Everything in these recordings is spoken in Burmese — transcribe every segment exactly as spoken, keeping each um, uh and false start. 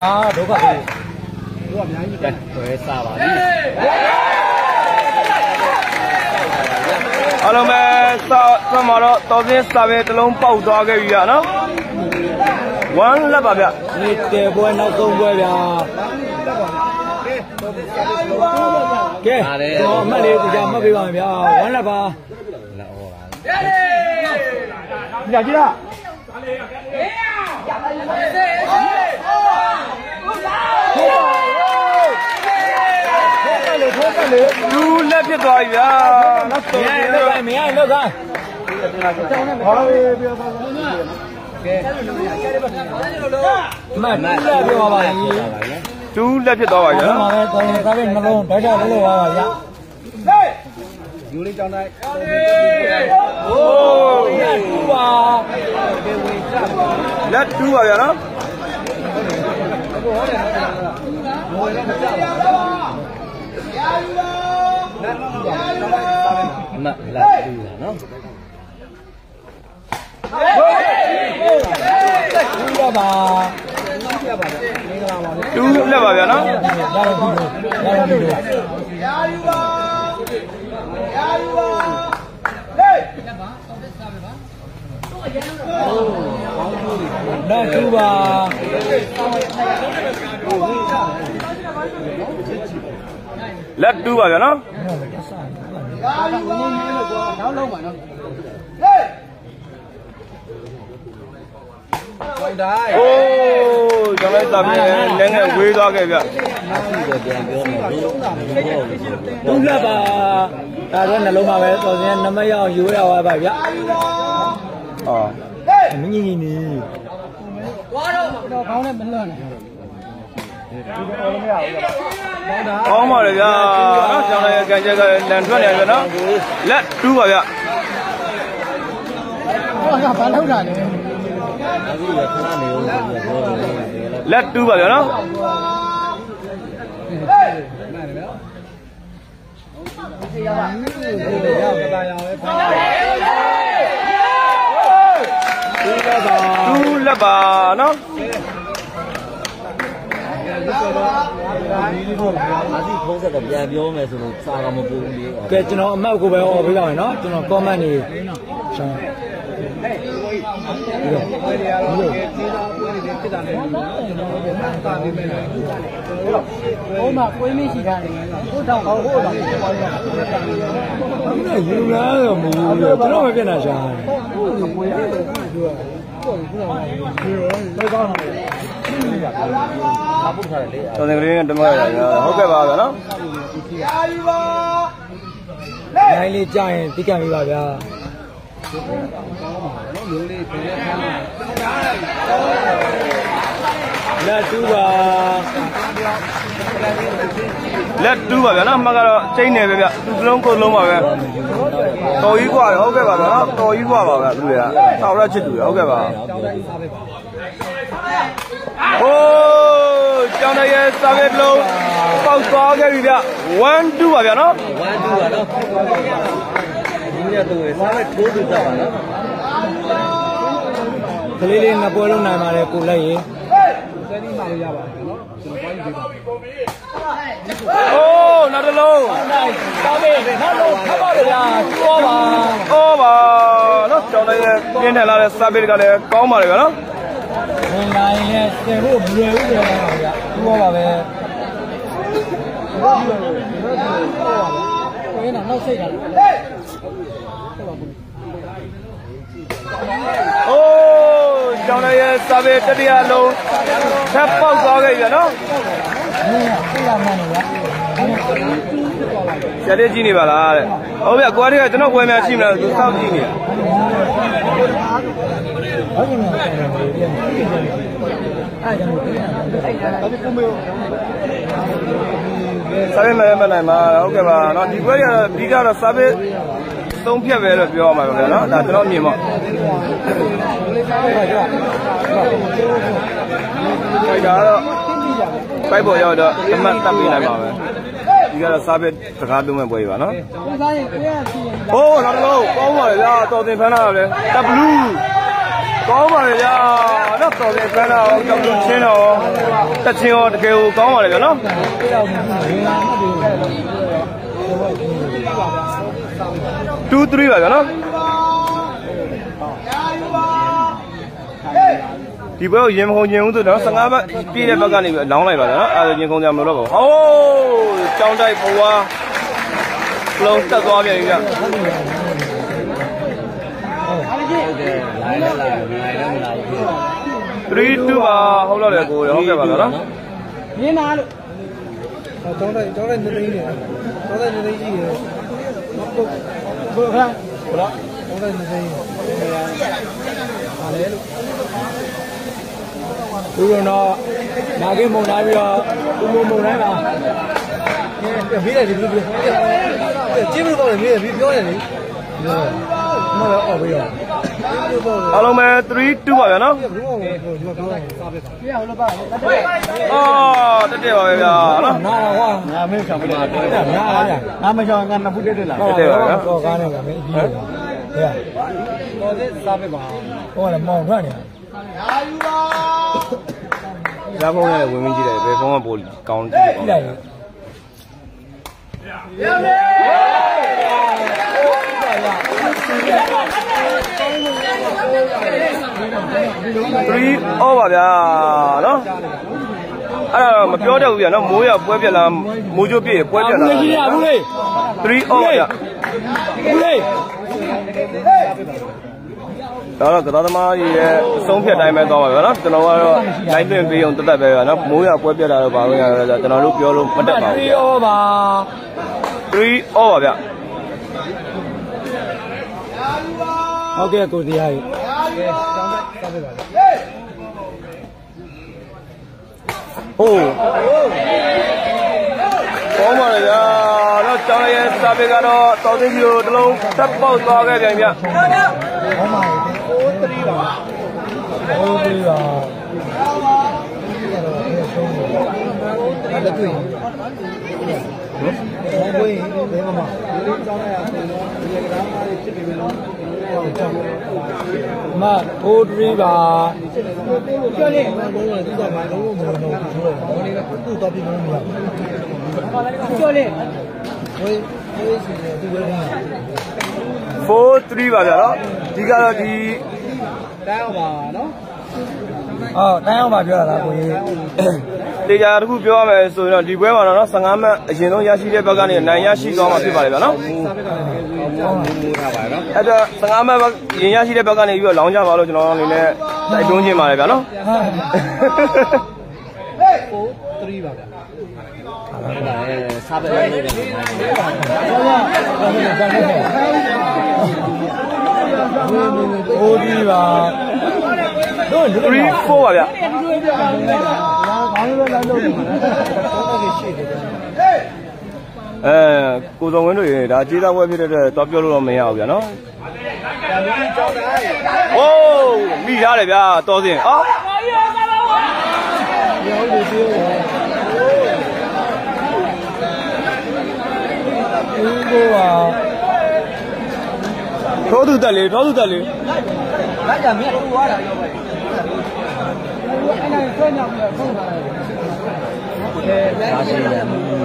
啊，都可以。都可以。对，对，啥吧？ အားလုံးပဲစာစမှာတော့တော်စင်းစာပဲတစ်လုံးပေါက်သွားခဲ့ပြီရနော် one လက်ပါဗျဒီတေပွဲနောက်ဆုံးပွဲဗျာကဲတော့အမှတ်လေးတရားမှတ်ပေးပါမယ်ဗျာ one လက်ပါလက်ဟောပါညကြည့်လားလူလက်ဖြစ်သွားပြီဗျာမင်းလောက်ခိုင်းမင်းလောက်ခိုင်းဟောလေးပြောပါဦးကဲမတ်လက်ပြောပါရင်တူလက်ဖြစ်သွားပါဗျာမှာပဲတော်ရင်သားပဲနှလုံးဓာတ်ဓာတ်လို့ပါပါဗျာယူလေးကြောင်းတိုင်းโอ้လက်တူပါလက်တူပါဗျာနော်အမလက်တူပါနော်တူပါပါတူလက်ပါဗျာနော်ရတော့ပြီရတော့ပြီရာယူပါရာယူပါဟေးလက်တူပါလက်တူပါဗျာနော်ရာယူပါနောက်လုံးပါနော်ဟေးဟုတ်တယ်โอ้ကျွန်တော်စာပြေလည်းငယ်ဝေးသွားခဲ့ဗျမရှိတော့ပြန်ပြောမယ်သုံးလက်ပါဒါတော့နှလုံးပါပဲတော်စင်းနမရအောင်ယူရပါပါဗျအော်မင်းကြီးနေသွားတော့တော့ခေါင်းနဲ့မလွတ်နဲ့ကောင်းပါလေဗျာနော်ကျွန်တော်ရဲ့ကန်ချက်ကလန်ထွက်နေတယ်နော်လက်တူပါဗျဟောကဘာလောက်တာလဲလက်တူပါဗျာနော်တူလက်ပါနော်အာဒီဖုံးဆက်တော့ပြန်ပြောမယ်ဆိုလို့စာကမပူဘူးလေကဲကျွန်တော်အမှတ်ကိုပဲဟောပေးပါမယ်နော်ကျွန်တော် comment နေရှင်းဒီတော့ဒီလိုဒီတော့ပွဲတွေဖြစ်တာလည်းကျွန်တော်တို့မှတ်သားပေးမယ်လို့ဟိုမှာပွဲမရှိတာလေဟိုတော့ဟိုတော့ပြောရအောင်အဲ့ဒါယူလာတော့မယူဘူးကျွန်တော်မပြတ်တာရှာတယ်ပွဲရတယ်သူကဟုတ်ကောင်းတယ်အပုတ်ထားတယ်လေတော်တယ်ကလေးနဲ့တမရရဟုတ်ကဲ့ပါဗျာနော်ရာယူပါနိုင်လေးကြာရင်တိကျပြီပါဗျာလက်တူပါလက်တူပါဗျာနော်မှကတော့ချိန်နေပဲဗျသူစလုံးကိုလုံးပါပဲတော်ကြီးกว่าဟုတ်ကဲ့ပါဗျာနော်တော်ကြီးกว่าပါဗျာသူတွေကတောက်ရချစ်သူတွေဟုတ်ကဲ့ပါโอ้ကျောင်းရဲ့စာပဲလုံးပေါက်သွားခဲ့ပြီဗျone twoပါဗျာနော် one twoပါနော်ဒီရတော့စာပဲထိုးသူတက်ပါနော်ကလေးလေးငပွဲလုံးနိုင်ပါတယ်ကိုလက်ရင်စဲဒီမှလည်းရပါတယ်နော်ကျွန်တော်ပိုင်းပေးပါโอ้နောက်တစ်လုံးစာပဲနောက်လုံးထပ်ပါလေလားကျိုးပါဩပါနော်ကျောင်းရဲ့ပြင်းထန်လာတဲ့စာပဲကလည်းကောင်းပါလေဗျာနော်ဝင်လာရင်လည်းဆယ်ဖို့မလွယ်ဘူးပြောတာပါဗျာကျိုးပါပဲဝင်းတော့နောက်စိတ်တာโอ้ကျောင်းရဲ့စာပဲတတိယလုံးထပ်ပေါက်သွားခဲ့ပြီနော်သိရမှန်းလို့ဗျာဆရာလေးကြည့်နေပါလားတဲ့ဟုတ်ဗျာကိုယ်တည်းကကျွန်တော်ဝယ်များရှိမလားသူစောင့်ကြည့်နေတာဟုတ်ကဲ့အဲ့ဒါကိုအဲ့ဒါကိုမေးစာပဲမရမနိုင်ပါဟုတ်ကဲ့ပါเนาะဒီဘက်ကတော့ဒီကတော့စာပဲသုံးဖြတ်ပဲလို့ပြောရမှာပဲเนาะဒါကျွန်တော်မြင်ပေါ့ခိုင်တာတော့ပိုက်ပေါ်ရောက်တော့အမှတ်တက်ပေးနိုင်ပါပဲဒီကတော့စာပဲစကားသုံးမဲ့ပွဲပါเนาะဟိုးနောက်တစ်လုံးကောင်းပါလေဗျာတော်တင်ဖမ်းလာတယ် W ကောင်းပါလေဗျာတော့တော်တယ်ခန်းတော့ကြောက်လို့ချင်းတော့တက်ချင်းရောတကယ်ကိုကောင်းပါလေဗျာနော်two three ပါဗျာနော်ဒီဘက်ရင်ခုံကျင်ဦးဆိုတော့fifteenဘက်ပြည့်တဲ့ဘက်ကနေလောင်းလိုက်ပါလားနော်အဲရင်ခုံကြမလို့တော့ပါဟိုးကြောင်းတိုက်ဘဝလုံးတက်သွားပြန်ပြီဗျthree two ပါဟုတ်တော့လေကိုဟုတ်ကဲ့ပါဗျာနော်မြင်ပါလို့ကြောင်းတိုက်ကြောင်းတိုက်နေသိနေကြောင်းတိုက်နေသိရှိတယ်ဘယ်ခါဘလားကြောင်းတိုက်နေသိပါလေလို့သူကတော့နာကိမုံလာပြီးတော့သူမုံမုံတိုင်းပါဘေးတယ်ဒီလိုပြောကျင်းလို့တော့လေဘေးပြောတယ်လေမဟုတ်တော့အော်ဘေးရောအားလုံးပဲthree twoပါဗျာနော်အော်တက်တယ်ပါဗျာနော်နားကွာငါမင်းဆောင်ပြတယ်နားလားငါမဆောင်ငါနှစ်ဖူးတက်တယ်လားတက်တယ်ပါဗျာတော့ကားနေပါမယ်အကြီးဟဲ့တော်စစ်စားပြပါဟိုကလည်းမောင်ထွက်နေတာဇာဖုန်းနဲ့ဝင်မင်းကြည့်တယ်ဘယ်ဖုန်းကပိုကောင်းကြည့်ပါဦးthree all ပါဗျာနော်အဲ့ဒါမပြောတတ်ဘူးဗျာနော်မိုးရပွဲပြက်လားမိုးချိုးပြည့်ပွဲပြက်လားဘူးလေဘူးလေ three all ပါဗျာဘူးလေဒါတော့ကသာသမားကြီးရဲ့အဆုံးဖြတ်တိုင်းပဲသွားပါဗျာနော်ကျွန်တော်ကတော့လိုက်သွင်းပေးအောင်တက်တက်ပဲဗျာနော်မိုးရပွဲပြက်တာတော့ဘာလို့ရလဲဆိုတော့ကျွန်တော်တို့ပြောလို့မတက်ပါဘူး three all ပါ three all ပါဗျာဟုတ်ကဲ့ကိုတရားကြီးဟိုးကောင်းပါလေဗျာတော့ကျောင်းရဲ့စာပေကတော့တော်သိကြီးတို့တလုံးတက်ပေါက်သွားခဲ့ပြန်ဗျာကောင်းပါလေfour threeပါfour threeပါလက်တွေ့ဘောဘွေးဘယ်မှာဒီလေးကျောင်းရဆိုတော့ဒီကရားမလေးဖြစ်ပြီနော်မfour threeပါကျော်လေးဘောဘွေးသူကဘာလုံးလုံးမလို့တော့ဆိုတော့ဘောလေးကသူ့တော့ပြလို့မရဘူးကျော်လေးဝေးဝေးစီတယ်သူဝေးနေတာ four three ပါဗျာနော်ဒီကတော့ဒီတန်းအောင်ပါနော်အော်တန်းအောင်ပါပြောတာလားကိုကြီးတေချာတစ်ခုပြောရမယ်ဆိုရင်တော့ဒီပွဲမှာတော့fifteenမှတ်အရင်ဆုံးရရှိတဲ့ဘက်ကနေနိုင်ရရှိကောင်းမှာဖြစ်ပါလေဗျာနော်အဲ့တော့fifteenမှတ်ရင်ရရှိတဲ့ဘက်ကနေပြီးတော့လောင်းကြပါလို့ကျွန်တော်အနေနဲ့တိုက်တွန်းခြင်းပါတယ်ဗျာနော် four threeပါဗျာစားပဲနေတယ်โอ้ดีပါတို့ three four ပါဗျာအဲကိုစုံဝင်းတို့ရေဒါကြေးသားပွဲဖြစ်တဲ့အတွက်တော့ပြောလို့တော့မရဘူးဗျာနော်ဟိုးမိထားတယ်ဗျာတော်စင်အော်ဦးကိုပါထိုးသူတက်လေထိုးသူတက်လေလက်ကြမြတ်တူသွားတာရောပဲအဲ့ဒါဆွဲညောင်းပြီးတော့ဆုံးသွားတယ်ဒါရှိတယ်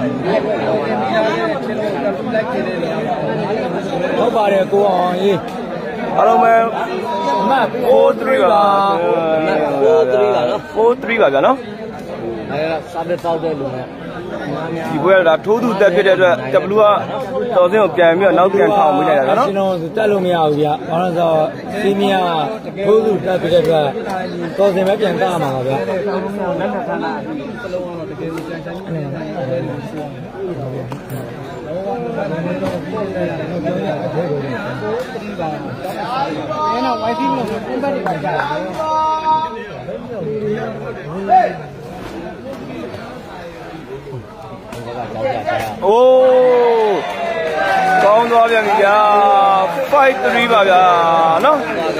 ဟုတ်ပါတယ်ကိုအောင်ရေးအားလုံးပဲမတ် four three ပါ four threeပါနော် four three ပါဗျာနော်အဲစားပဲတောက်တဲ့လူနဲ့ဒီဘွဲကထိုးသူတက်ဖြစ်တဲ့အတွက် W ကတော်စင်းကိုပြန်ပြီးတော့နောက်ပြန်ထောင်မိလိုက်တာနော်ကျွန်တော်တက်လို့မရဘူးဗျာဘာလို့ဆိုတော့စီမီယာထိုးသူတက်ဖြစ်တဲ့အတွက်တော်စင်ပဲပြန်ကမှာပါဗျာလက်ထပ်ခါလာစလုံးကတော့တကယ်ကိုပြန်ဆိုင်နေတယ်အဲ့ဒါရှိတယ်အဲ့တော့ wifi လို့ဆိုပုံပတ်တွေပါကြတယ်အိုးကောင်းသွားပြန်ပြီဗျာfive three ပါဗျာနော်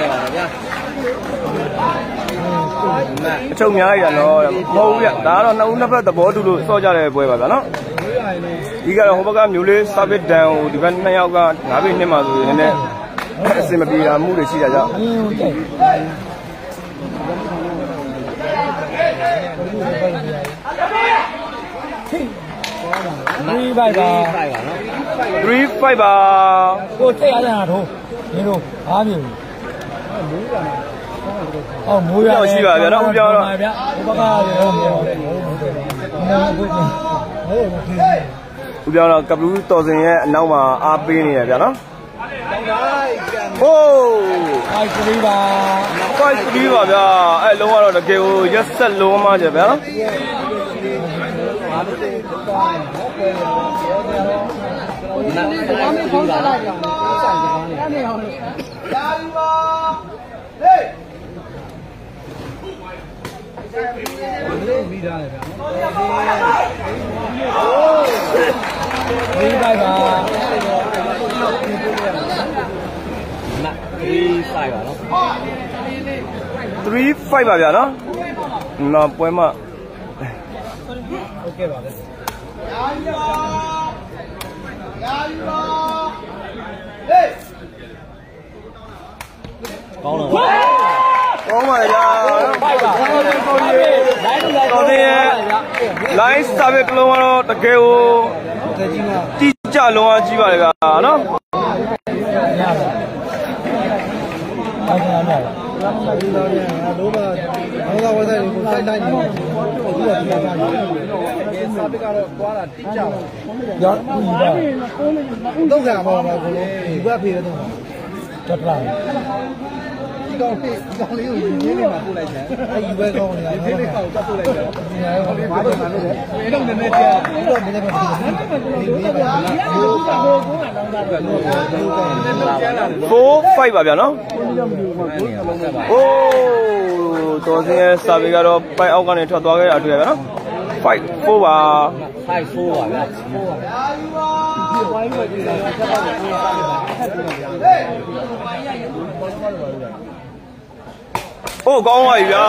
အချုပ်များရနော်မဟုတ်ဘူးဗျဒါကတော့နှစ်ဦးနှစ်ဖက်သဘောတူလို့စော့ကြတဲ့ပွဲပါဗျာနော်ဒီကတော့ဟိုဘက်ကမျိုးလေး service down ကိုဒီဘက်နှစ်ယောက်က၅ပေနှစ်မှဆိုရင်လည်းအစင်မပြေတာမှုတွေရှိကြကြ three five ပါ three five ပါကိုထိတ်ရတဲ့ဟာထိုးမင်းတို့အားမြင်အော်မိုးရရှိပါဗျာနော်ဦးပြောတော့ဗျာဘက်ကရောပြောဦးပြောတော့ကပလူးတော်စင်ရဲ့အနောက်မှာအားပေးနေရဗျာနော်ဟိုး five three ပါ five three ပါဗျာအဲ့လုံးကတော့တကယ်ကိုရက်ဆက်လုံးမှကြဗျာနော်ပြီးသားလေဗျာပြီးပါပါ three five ပါနော် three five ပါဗျာနော်နော်ပွဲမှာโอเคပါလေကောင်းတော့ကောင်းပါလေဗျာဖိုက်ပါလိုင်းတော်တယ်ရဲ့ line service လုံးကတော့တကယ်ကိုတိကျလုံးဝကြီးပါလေဗျာနော်ရပါအဲ့ဒါနဲ့ဒီလိုနဲ့တော့ဘာဝတ်ဆိုင်ကိုစိုက်တိုင်းနေအခုကဒီကစားတယ်စာပစ်ကတော့ကွာတာတိကျပါရောဒီကတော့ကပါပါကိုဒီဘက်ဖေးတော့တက်လာဒီကောင်ဖေးဒီကောင်လေးကိုရင်းနေမှာပို့လိုက်တယ်အဲ့ဒီဘက်ကောင်လေးကဖေးလေးကောင်တက်ပို့လိုက်တယ်ဒီဟာကဘာလို့လဲဘယ်တော့နည်းနည်းကြာဒီတော့နည်းနည်းမဖြစ်ဘူးဒီကဘာလဲဘိုးကဘိုးကလောင်းတာတော့ four five ပါဗျာနော်โอ้တော်စင်ရဲ့စာပေကတော့ပိုက်အောက်ကနေထွက်သွားခဲ့တာတွေ့ရဗျာနော်five four ပါ five four ပါဗျာโอ้ကောင်းပါပြီဗျာ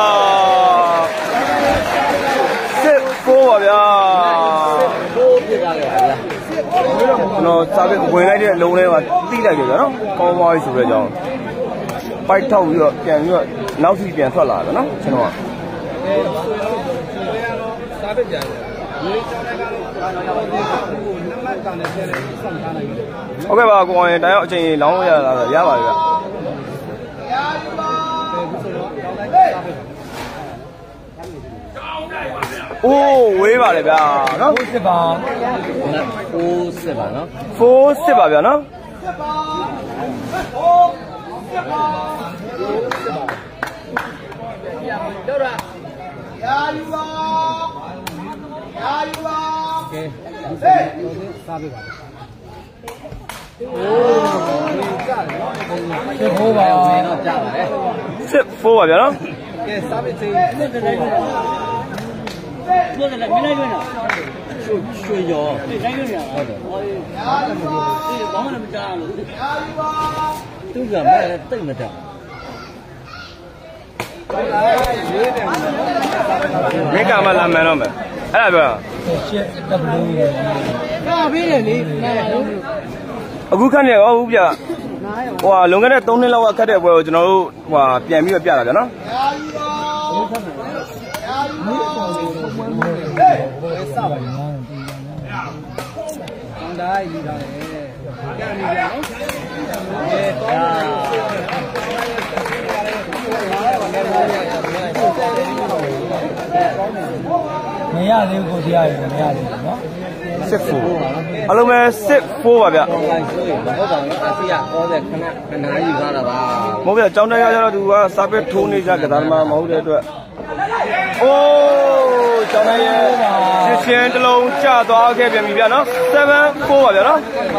six four ပါဗျာ fourပြတာလေဗျာကျွန်တော်စာပေဝင်လိုက်တဲ့အလုံးထဲမှာတိလိုက်ကြဗျာနော်ကောင်းပါပြီဆိုတဲ့အကြောင်းပိုက်ထောက်ပြီးတော့ပြန်ပြီးတော့နောက်စီပြန်ထွက်လာတယ်နော်ကျွန်တော်ကစားပြကြတယ်ဒီကျောင်းထဲကတော့နံပါတ်ကန်နဲ့ဆဲလေးစောင့်ထားနိုင်တယ်ဟုတ်ကဲ့ပါကိုအောင်ရင်တိုင်အောင်အချိန်လောင်းရတာဆိုရပါပြီဗျအိုးဝေးပါလေဗျာနော် fourစစ်ပါ fourစစ်ပါနော် fourစစ်ပါဗျာနော်တော့ရရာယူပါရာယူပါကဲဒီစားပေးပါโอ้ကြတယ်နော်စစ်ဖိုးပါမယ်တော့ကြပါလေစစ်ဖိုးပါဗျာနော်ကဲစားပေးသေးတယ်တလိုက်ပါဘယ်လိုလဲမင်းလိုက်ရနော်ရွှေရွှေရောဒီလိုက်ရရဟုတ်တယ်ဟောဒီဘာမှမကြားလို့ရာယူပါသူကမဲ့တိတ်မတတ်မင်းကမှလာမယ်တော့မယ်အဲ့ဒါပြောရှစ်တဘလူးရေကာပေးတယ်လေအခုခက်နေရောဦးပြဟိုဟာလွန်ခဲ့တဲ့သုံးနှစ်လောက်ကခက်တဲ့ပွဲကိုကျွန်တော်တို့ဟိုဟာပြန်ပြီးတော့ပြတာဗျာနော်စပါရင်ကောင်းတိုင်းယူတာလေကြာနေကြနော်ကဲမရသေးဘူးကိုတရားရမရသေးဘူးနော် six four အလုံးပဲsix fourပါဗျာဟုတ်ပါဘူးဟုတ်ပါဘူးအစီရဟောတဲ့ခဏခဏယူသွားတာပါမဟုတ်ဗျာကျောင်းတက်ရကြတော့သူကစာပက်ထိုးနေကြကစားသမားမဟုတ်တဲ့အတွက်အိုးကျောင်းတက်ရဲ့စစ်ချင်းတစ်လုံးကျသွားခဲ့ပြန်ပြီဗျာနော်seven fourပါဗျာနော်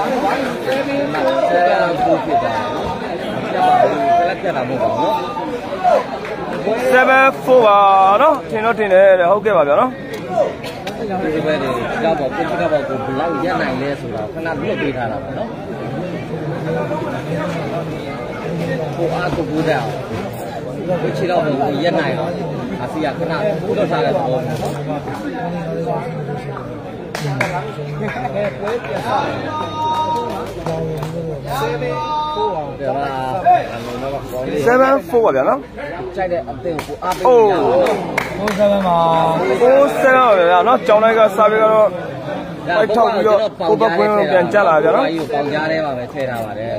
seven fourဖြစ်တာနော်ပြတ်ပါဘူးပြတ်တာမဟုတ်ပါဘူးနော် seven fourပါနော်ထင်တော့ထင်တယ်တဲ့ဟုတ်ကဲ့ပါဗျာနော်ဒီဘက်တွေကြောက်ပေါ့ကိုကြောက်ပေါ့ကိုဘလောက်ရက်နိုင်လဲဆိုတော့ခဏလွတ်ပေးထားတာပါနော်ကိုအားကိုဘူးတဲ့ကိုချီတော့ကိုရက်နိုင်တော့အစီရခဏလွတ်ထားတဲ့သဘောပဲ seven fourပါဗျာနော်ကြိုက်တဲ့အသင်းကိုအားပေးနေတာ four sevenပါ four sevenပါဗျာနော်ကျောင်းတိုင်းကစာပေကတော့ပိုက်ထောက်ပြီးတော့ကိုဘကွင်းပြန်ကြလာကြနော်ပေါင်ကြားထဲမှာပဲထည့်ထားပါတယ်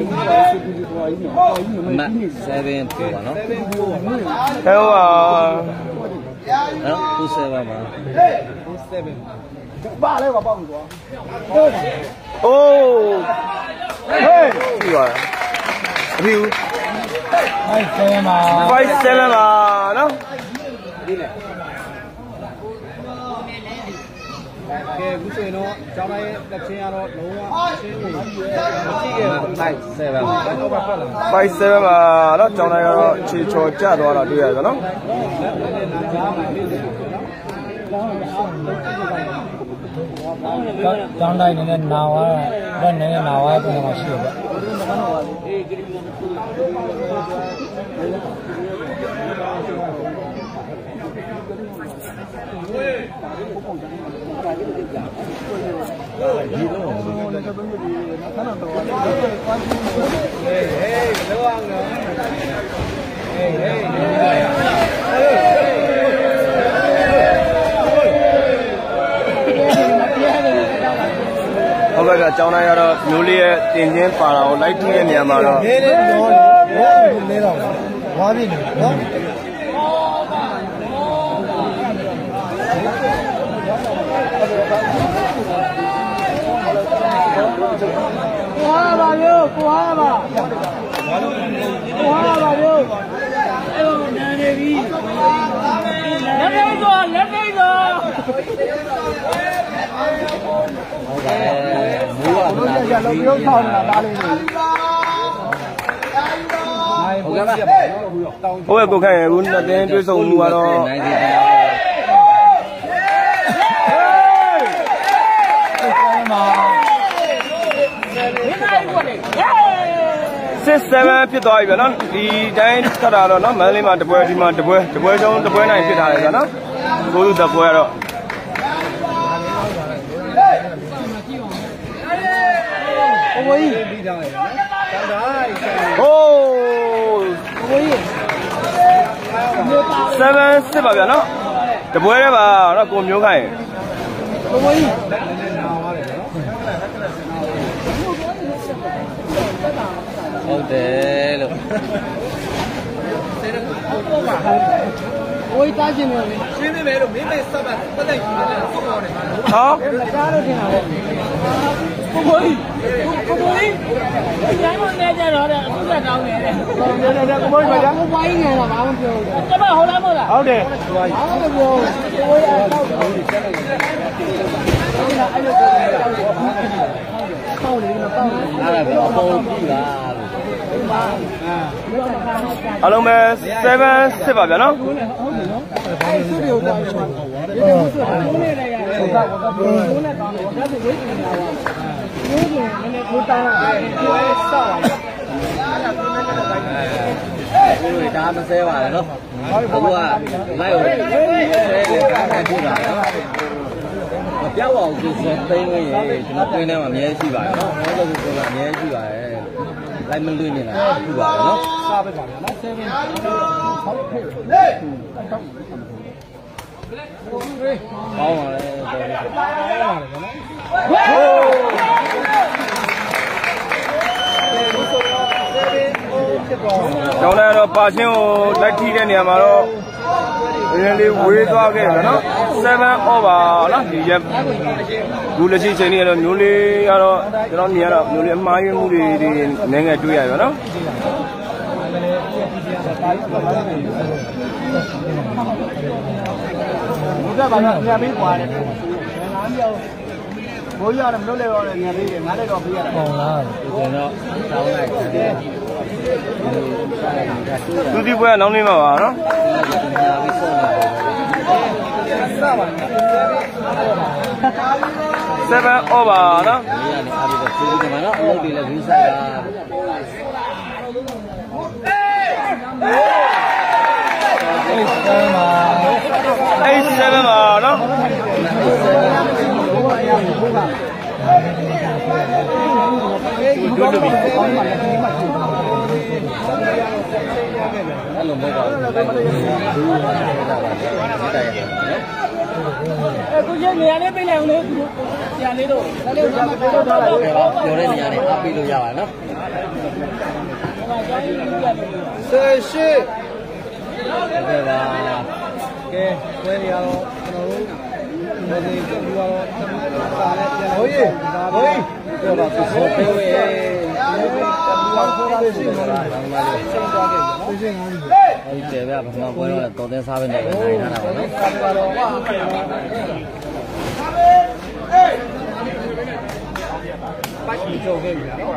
မတ်seven twoပါနော်ဟဲ့ဟိုဟာနော်two sevenပါ two sevenပါလဲပါပေါ့ကွာအိုးဟေးဒီပါအဖြူ five sevenပါ five sevenပါနော်ဒီလေကဲခုဆိုရင်တော့ကျောင်းသားရဲ့လက်ချင်းကတော့လုံးဝအရှင်းကိုမကြည့်ခဲ့ဘူး five seven five sevenပါတော့ကျောင်းသားကတော့ခြေချော်ကျသွားတာတွေ့ရတယ်နော်ကျောင်းတိုင်းနေနဲ့နာဝါလက်နေနဲ့နာဝါပြန်မှာရှိတယ်ဟုတ်ကဲ့ကြောင်းတိုင်းကတော့မျိုးလေးရဲ့တင်ချင်းပါတာကိုလိုက်ထည့်တဲ့နေရာမှာတော့လေးလေးတော့လေးတော့ဝါပြီနော်ကိုဟာပါရောကိုဟာပါကိုဟာပါရောအဲ့လိုနန်းနေပြီလက်နေတော့လက်နေတော့ဟုတ်ပါတယ်မိုးကမနာဘူးလုံးလုံးထောင်းနေတာဒါလေးနေဟုတ်ကဲ့ပါဟုတ်ကဲ့ကိုခိုင်အခုနှစ်တင်းတွေ့ဆုံမှုကတော့six seven ဖြစ်သွားပြီဗျာနော်ဒီတိုင်းထပ်တာတော့နော်မန္တလေးမှာတပွဲဒီမှာတပွဲတပွဲချုံတပွဲနိုင်ဖြစ်ထားတယ်ဗျာနော်ကိုလူတပွဲကတော့ဘိုးကြီးပြီးထားတယ်နော်ကျောင်းတိုင်းဟိုးဘိုးကြီး seven six ပါဗျာနော်တပွဲရဲပါတော့ကိုမျိုးခိုင်ဘိုးကြီးဟုတ်တယ်လို့ဘိုးကြီးတားကျင်တယ်ရှင်းနေမယ်လို့မင်းမေစပ်ပါပတ်သက်ကြည့်တယ်ဆောက်ပေါ်နေမှာဟောကြားလို့ထင်တာလေဘိုးကြီးဘိုးကြီးရိုင်းမနေကြတော့တဲ့အခုလက်ကောင်းနေတယ်နေနေနေဘိုးကြီးပါကြာဘိုးကြီးငယ်တော့ဘာမှမပြောဘူးကျမဟုတ်လားမဟုတ်လားဟုတ်တယ်ဘာမှမပြောဘူးဘိုးကြီးအောက်တော့အဲ့လိုပြောတယ်ပေါက်နေတယ်ပေါက်နေအဲ့ဒါပဲအပေါ်ပြီလားအလုံးပဲseven sixပါဗျာနော်အဲ့သူတွေကိုကြောက်ရမှာဒီလိုဆိုတော့ဘုန်းနဲ့လည်းရတယ်ဟုတ်ကဲ့ဘုန်းနဲ့ကောင်းတယ်ဒါဆိုဝိတ်နေတာပါဘုန်းကလည်းကိုတောင်းတာကိုယ်ဆောက်ရတယ်ကိုယ်ဒါမဆဲပါနဲ့နော်အခုကလိုက်ကိုဆဲလေကားနဲ့ပြတာနော်မပြောက်အောင်သူစသိန်းလေးရေကျွန်တော်တွင်းထဲမှာအများကြီးရှိပါတယ်နော်ဟောလို့ဆိုတော့အများကြီးရှိပါတယ်လိုက်မလွင့်နေတာပြပါမယ်နော်စားပဲပါဗျာနော်sevenဆောက်ခဲ့ဟေးကောင်းပါလေတော်တယ်ကောင်းပါလေဗျာနော်ကျောင်းထဲတော့ပါချင်းကိုလိုက်ထီးတဲ့နေရာမှာတော့နည်းနည်းလေးဝေးသွားခဲ့တယ်နော် seven over နော်ဒီရက်ဘူးလက်ရှိချိန်လေးကတော့မျိုးလေးကတော့ကျွန်တော်မြင်ရတော့မျိုးလေးအမှားယွင်းမှုတွေဒီနည်းငယ်တွေ့ရပါနော်ဘုရားဘာသာပြန်ပြီးပွားတယ်ငါးမြောက်ဘိုးရတော့မလုပ်လဲတော့ငါလေးငါလည်းတော့ပြရတယ်ဟုတ်လားဒီကတော့တောင်းလိုက်တယ်သူဒီပွဲနောင်းနေမှာပါနော်seven over နော်ဒီကနေအားပြီးတော့သူဒီမှာနော်အလုပ်တွေလည်းဝင်းစားတာ eight sevenပါနော်ဒုဒုဘီအဲ့လိုမဟုတ်ပါဘူးဘူးရတာပါတိုက်ရတယ်နော်အခုကျနေရာလေးပြေးလိုက်အောင်လို့ပြန်လေးတော့ဆက်လေးဆက်လေးတော့ထားလိုက်ပြောတဲ့နေရာနဲ့အားပေးလို့ရပါနော်ဆယ်ရှစ်ဟုတ်ကဲ့ပါကဲပွဲတွေကတော့ကျွန်တော်တို့ဒီကြည့်ပြီးတော့ဒါလည်းပြန်ဟိုကြီးဟိုကြီးပြောတော့ဆိုဆိုပေးဝေးဒီလိုပဲပြောဆိုရလို့ရှိရင်တော့ဘာမှမစိတ်သွားခဲ့နော်သိချင်းကောင်းပြီအဲ့ဒီပဲပထမပွဲတော့တော်တင်းစားပဲနေပဲနိုင်ထားတာပါနော်ဆက်ပါတော့ဟာပတ်ပြီးကြောက်ခဲ့ပြီနော်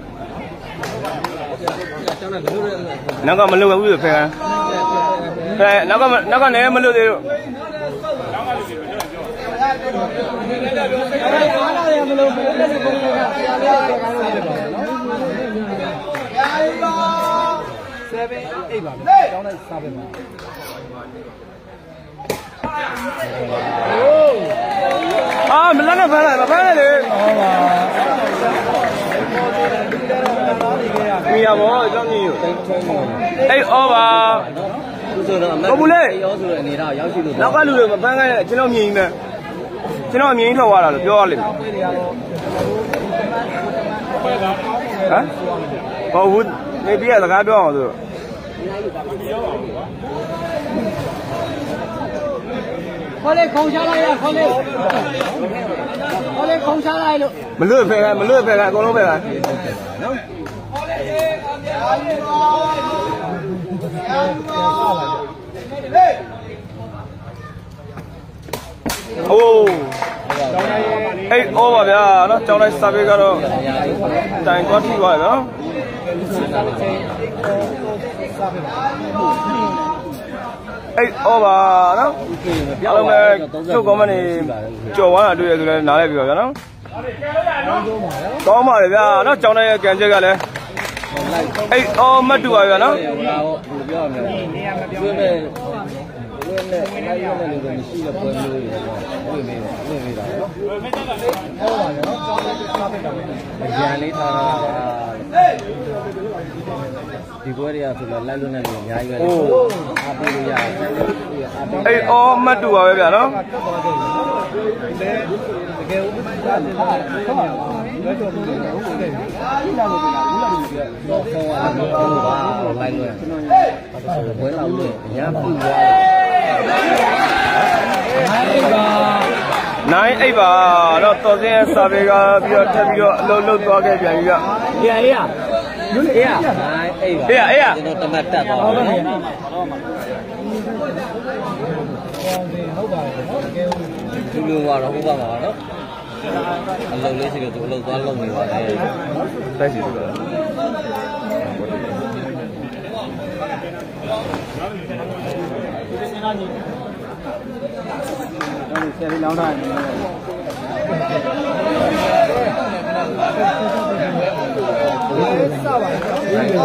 နောက်ကမလွတ်ဘူးဖေကဖေနောက်ကနောက်ကလည်းမလွတ်သေးဘူးအားလာရမလို့ဘယ်လိုပုံစံကဆရာလေးကခိုင်းလို့ဖြစ်ပါတော့နော်ဆယ်ပဲအိတ်ပါမယ်ကျောင်းလိုက်စားပဲပါအာမလနဲ့ဖမ်းလိုက်မဖမ်းလိုက်လေဟုတ်ပါမိရဘောအကြောင်းကြီးအဲ့ဩပါသူဆိုတော့အမတ်ဟုတ်ဘူးလေရောဆိုတဲ့အနေတော့ရောက်ရှိလို့နောက်ကလူတွေမဖမ်းခိုင်းနဲ့ကျွန်တော်မြင်မယ်ကျွန်တော်အမြင်ထွက်သွားတာလို့ပြောရလိမ့်မယ်ဟမ်ဟုတ်ဘူးနေပြရစကားပြောအောင်ဆိုခေါ်လေခုံချလိုက်ရခေါ်လေခေါ်လေခုံချလိုက်လို့မလွတ်ဖဲကမလွတ်ဖဲကအကုန်လုံးဖဲကနော်အိုးအဲ့ဩပါဗျာနော်ကျောင်းလိုက်စာပေကတော့တိုင်သွားထိသွားတယ်နော်အဲ့ဩပါနော်အားလုံးပဲချုပ်ကောင်းမနေကြော်သွားတာတွေ့ရဆိုလဲနားလိုက်ပြီပါဗျာနော်ကောင်းပါလေဗျာနော်ကျောင်းလိုက်ရဲ့ကြံချက်ကလည်းအဲ့ဩမတ်တူပါဗျာနော်ဟိုပြောရမယ်နေရာမပြောနဲ့ဝင်းနဲ့လိုက်ရတဲ့လူတွေမရှိတဲ့ပွဲမျိုးတွေတော့တွေ့မေးတော့တွေ့မေးတာနော်ဟုတ်ပါရဲ့နော်ကျောင်းလေးစားပေးတာပဲဉာဏ်လေးထားတာဒီပွဲတွေကဆိုတော့လိုက်လွတ်နေလို့အများကြီးပဲအားပေးလို့ရတယ်အဲ့ဩမတ်တူပါပဲဗျာနော်တကယ်ဦးစားတယ်ဟုတ်ပါဘူးလွတ်တော့ဘူးဟုတ်တယ်ဘူးလာလို့ပြန်လာဘူးလာလို့ပြန်တော့ဆောင်းရတော့လို့ပါလိုက်လွတ်ဘွဲလောက်လို့အများကြီးသွားနိုင်အိပ်ပါတော့တော်စင်းရဲ့စာပေကပြီးတော့ထပ်ပြီးတော့အလုံးလုံးသွားခဲ့ပြန်ပြီဗျ။အေးအေးအေးနိုင်အိပ်ပါအေးအေးကျွန်တော်တမတ်တက်သွားပါမယ်ဟုတ်ပါတယ်နော်တကယ်သူလူကတော့ဟုတ်ပါမှာနော်အလုံးလေးစီလို့သူအလုံးသွားလုံးနေပါလေတိုက်စီဆိုတာဆယ်လေးလောင်းထားတယ်စပါဟုတ်ကဲ့ပါ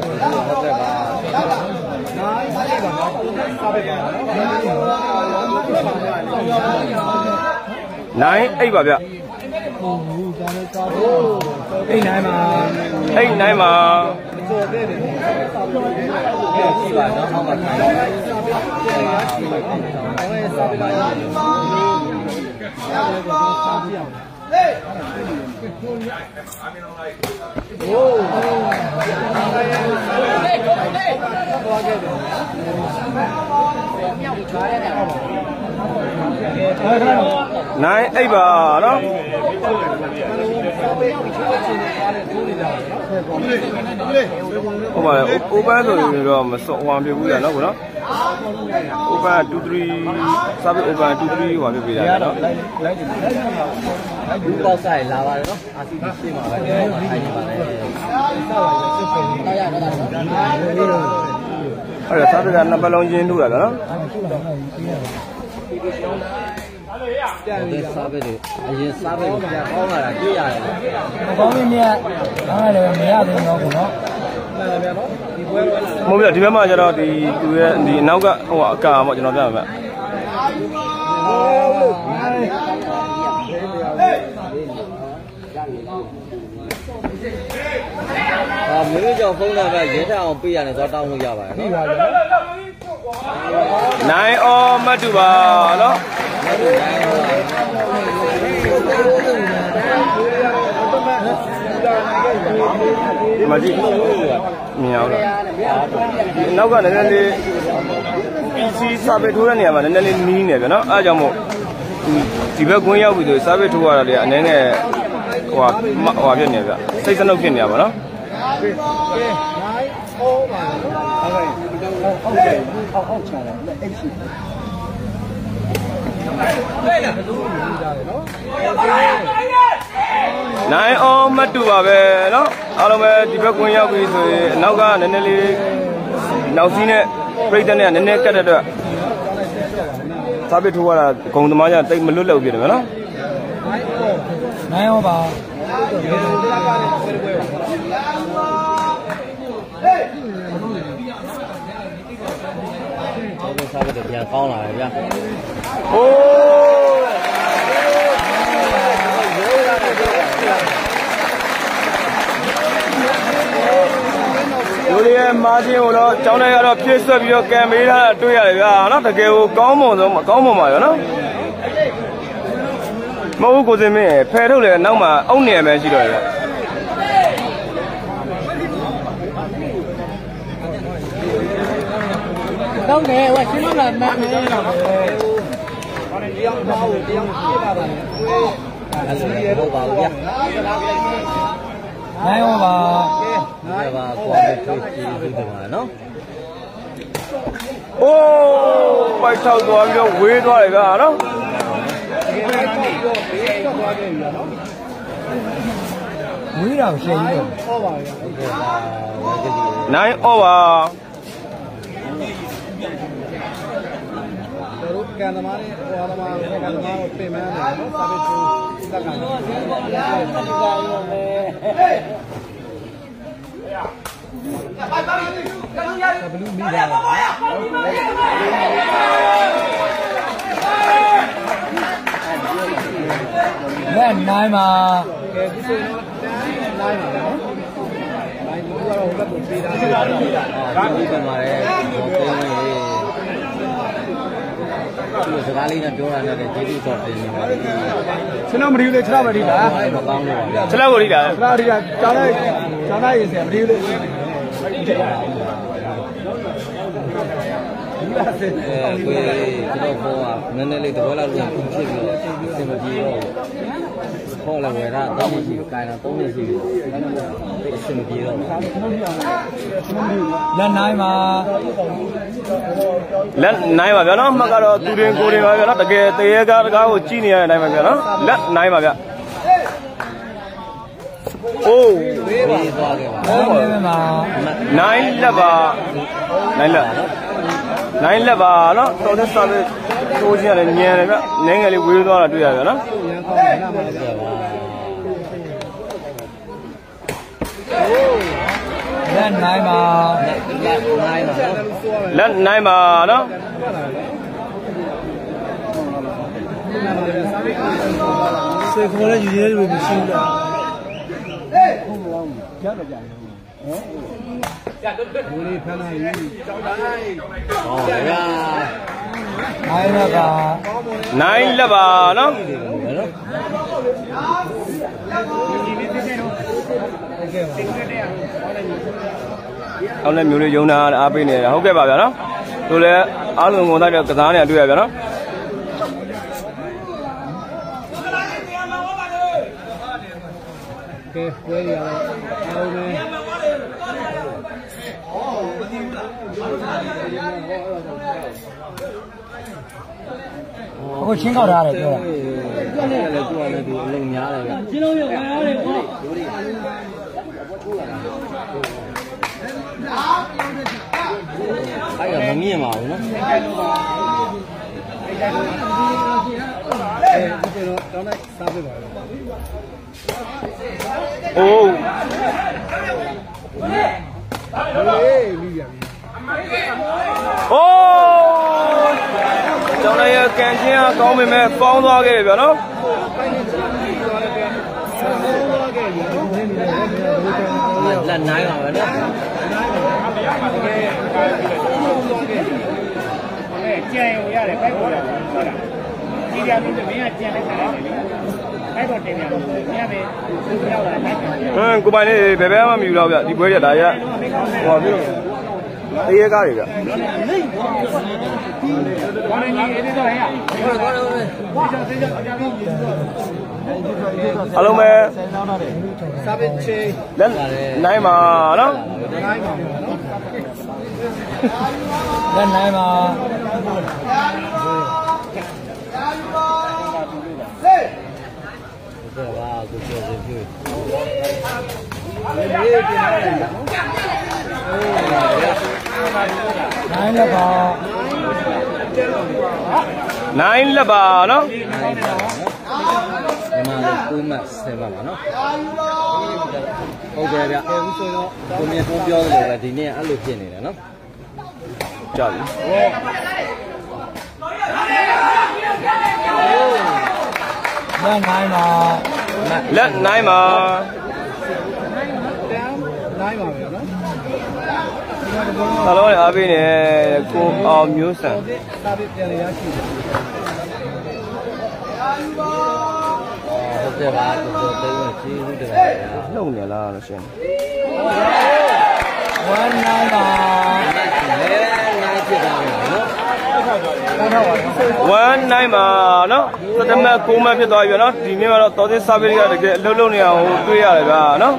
နိုင်အိပ်ပါဗျဟုတ်ဘူးဒါလည်းစားဖို့အိတ်နိုင်ပါအိတ်နိုင်ပါဆိုတဲ့တယ်ရှိပါတော့အောက်မှာထိုင်တယ်ရှိပါအဲ့စားပြလိုက်ဟေးโอ้နိုင်အိပ်ပါနော်ဟုတ်ပါလေအိုပန်းဆိုရင်တော့မစောဟွာပြဘူးရနော်ကိုနော်အိုပန်းtwo threeစာပေအိုပန်းtwo threeဟွာပြပေးတာနော်ဘူးပေါက်ဆိုင်လာပါတယ်နော်အာစီဒီရှင်းပါပဲထိုင်နေပါတယ်အဲ့ဒါစာပေကနှစ်ပတ်လုံးချင်းထုတ်ရတာနော်ဒီစားပဲတွေအရင်စားပဲကိုပြန်ပေါင်းလာတာတွေ့ရတယ်။ကောင်းပြီမြတ်။အားလည်းမရသေးတော့ဘူးနော်။မှန်ပါဗျာနော်။ဒီပွဲတော့မဟုတ်ဗျဒီဘက်မှာကျတော့ဒီသူရဲ့ဒီနောက်ကဟိုအကာပေါ့ကျွန်တော်ပြပါမယ်အာမင်းကြောင့်ဖုန်းနံပါတ်ရဲထအောင်ပေးရတယ်ဆိုတော့တောင်းလို့ရပါတယ်နော်နိုင်အော်မတ်တူပါနော်မတ်တူနိုင်ပါမကြည့်မြင်အောင်လားနောက်ကလည်းနည်းနည်းလေး P C စာပေထိုးတဲ့နေရာမှာနည်းနည်းလေးနီးနေဗျာနော်အားကြောင့်မို့ဒီဘက်ကွင်းရောက်ပြီဆိုစာပေထိုးရတာလေအနေနဲ့ဟိုဟာဟိုဖြစ်နေဗျာစိတ်စနှုတ်ဖြစ်နေရပါနော်နိုင်အောင်မတူပါပဲเนาะအားလုံးပဲဒီဘက်ကွင်းရောက်ပြီဆိုရင်အနောက်ကနည်းနည်းလေးနောက်စီးနဲ့ပြိတ္တနဲ့နည်းနည်းကတ်တဲ့အတွက်စားပစ်ထိုးရတာဂုံသမားကျတိတ်မလွတ်လောက်ပြတယ်ဗျာနော်နိုင်အောင်ပါစားပစ်တော့ပြန်ကောင်းလာတယ်ဗျာဟိုးလူတွေရဲ့မာချင်းကိုတော့ကျောင်းထဲကတော့ပြည့်စွက်ပြီးတော့ကံပေးထားတာတွေ့ရတယ်ဗျာနော်တကယ်ကိုကောင်းမွန်ဆုံးကောင်းမွန်ပါရောနော်မဟုတ်ကိုစင်မင်းဖယ်ထုတ်လေနောက်မှာအုံနေရမယ်ရှိတော့ရတော့တယ်ဟိုရှင်းလို့လာမှန်းနေတော့တယ်တရားမဟုတ်တရားရှိပါပါနဲ့အစရတော့ပါဗျာနိုင်အောင်ပါနိုင်ပါကွာပဲတွေ့ကြည့်ပြီးတော့ပါနော်အိုးပိုက်ထောက်သွားပြီးတော့ဝေးသွားတယ်ဗျာနော်ဝေးတာရှယ်ကြီးတော့ဟောပါဗျာနိုင်ဩပါတို့ကံသမားနဲ့ဟောသမားနဲ့ကံသမားကိုပြင်မှန်းတယ်နော်စာပေသူတက်ကံဘလူးမိတာလက်နိုင်ပါကဲဒီဆိုရင်နိုင်ပါနော်နိုင်ဘူးကတော့ဟိုဘက်ကိုပြေးတာပြေးတာဒါပြီးပြန်ပါတယ်ဟိုတင်းလေးဒီစကားလေးနဲ့ပြောတာနဲ့ကျေးဇူးတော်တင်နေပါတယ်ခြေတော့မရီးလေခြေတော့မရီးလားမကောင်းလို့ပါဗျာခြေတော့ကိုရီးတာခြေတော့ရီးတာကျောင်းလိုက်ကျောင်းလိုက်ရင်ဆရာမရီးလေဒီလားစဲအဲကိုကျွန်တော်ဘောကနည်းနည်းလေးတဘောလောက်ပြန်ဖြစ်ပြီးတော့အဆင်မပြေတော့ခေါ်လာဝယ်တာတော့မရှိဘူးကိုင်တာသုံးနေရှိတယ်အဆင်မပြေတော့လက်နိုင်ပါလက်နိုင်ပါဗျာနော်မှတ်ကတော့သူတင်ကိုတင်ပါဗျာနော်တကယ်တရေကားတကားကိုကြည့်နေရတဲ့အတိုင်းပါဗျာနော်လက်နိုင်ပါဗျာအိုးဝေးသွားခဲ့ပါနိုင်လက်ပါနိုင်လက်နိုင်လက်ပါနော်တော်တဲ့စားပဲထိုးချင်းရတယ်ညံတယ်ဗျနင်းငယ်လေးဝေးသွားတာတွေ့ရဗျာနော်လက်နိုင်ပါလက်နိုင်ပါလက်နိုင်ပါနော်စေခေါ်တဲ့ယူရဲတွေမရှိဘူးလားဟုတ်မလားကြားတော့ကြားဟမ်ကြားတော့ဘူးလေဖမ်းလိုက်ကြောက်တိုင်းဟောဗျာနိုင်လက်ပါနိုင်လက်ပါနော်အောင်လည်းမျိုးလေးယုံနာအားပေးနေတာဟုတ်ကဲ့ပါဗျာနော်တို့လည်းအားလုံးကုန်သားတဲ့ကစားနေတွေ့ရဗျာနော်ကဲဝဲရအောင်မယ်အခုချင်းကောက်ထားတယ်ပြောတာကျွမ်းနေတယ်ကျွမ်းနေတယ်အလုံးများတယ်ဗျချင်းလုံးရဝင်ရတယ်ပေါ့အဲ့ဒါမမြင်ပါဘူးနော်အဲဒီတော့တောင်းလိုက်စားပေးပါဦးအိုးဟေးပြီးပြန်ပြီအိုးကျောင်းရဲ့ကန်ချင်းကကောင်းပေမဲ့ပေါင်းသွားခဲ့ပြီဗျာနော်လက်နိုင်ပါပဲနော်ကြံရုံရတယ်ပိုက်ပေါ်ရတယ်ဟုတ်လားဟမ်ကိုပိုင်လေးဘယ်ဘဲမှမယူတော့ဗျဒီပွဲရတာရဟောပြီးတော့အေးရကားတွေဗျအလုံးမဲ့စာပစ်ချေလက်နိုင်မှာနော်လက်နိုင်မှာ对吧？就就是就。 နိုင်လက်ပါနိုင်လက်ပါနော်ဒီမှာကိုမတ်ဆယ်ပါပါနော်ဟုတ်တယ်ဗျကိုမြတ်ကိုပြောတယ်ပဲဒီနေ့အဲ့လိုဖြစ်နေတယ်နော်ကြာပြီလက်နိုင်ပါလက်နိုင်ပါနိုင်ပါမယ်နော်သာလုံးအားပေးနေကိုအောင်မျိုးစံစာပေပြန်ရရှိတယ်ဟုတ်တယ်ပါကိုကိုသိရချီးဟုတ်တယ်နှုတ်နေလားလို့ရှင်းဝမ်းနိုင်ပါလဲနိုင်ဖြစ်တာနော်ဝမ်းနိုင်ပါနော်သတ္တမတ်ကိုမတ်ဖြစ်သွားပြီနော်ဒီနေ့ကတော့တော်စင်းစာပေတွေကတကယ်အလုံးလုံးနေအောင်တွေ့ရတယ်ဗျာနော်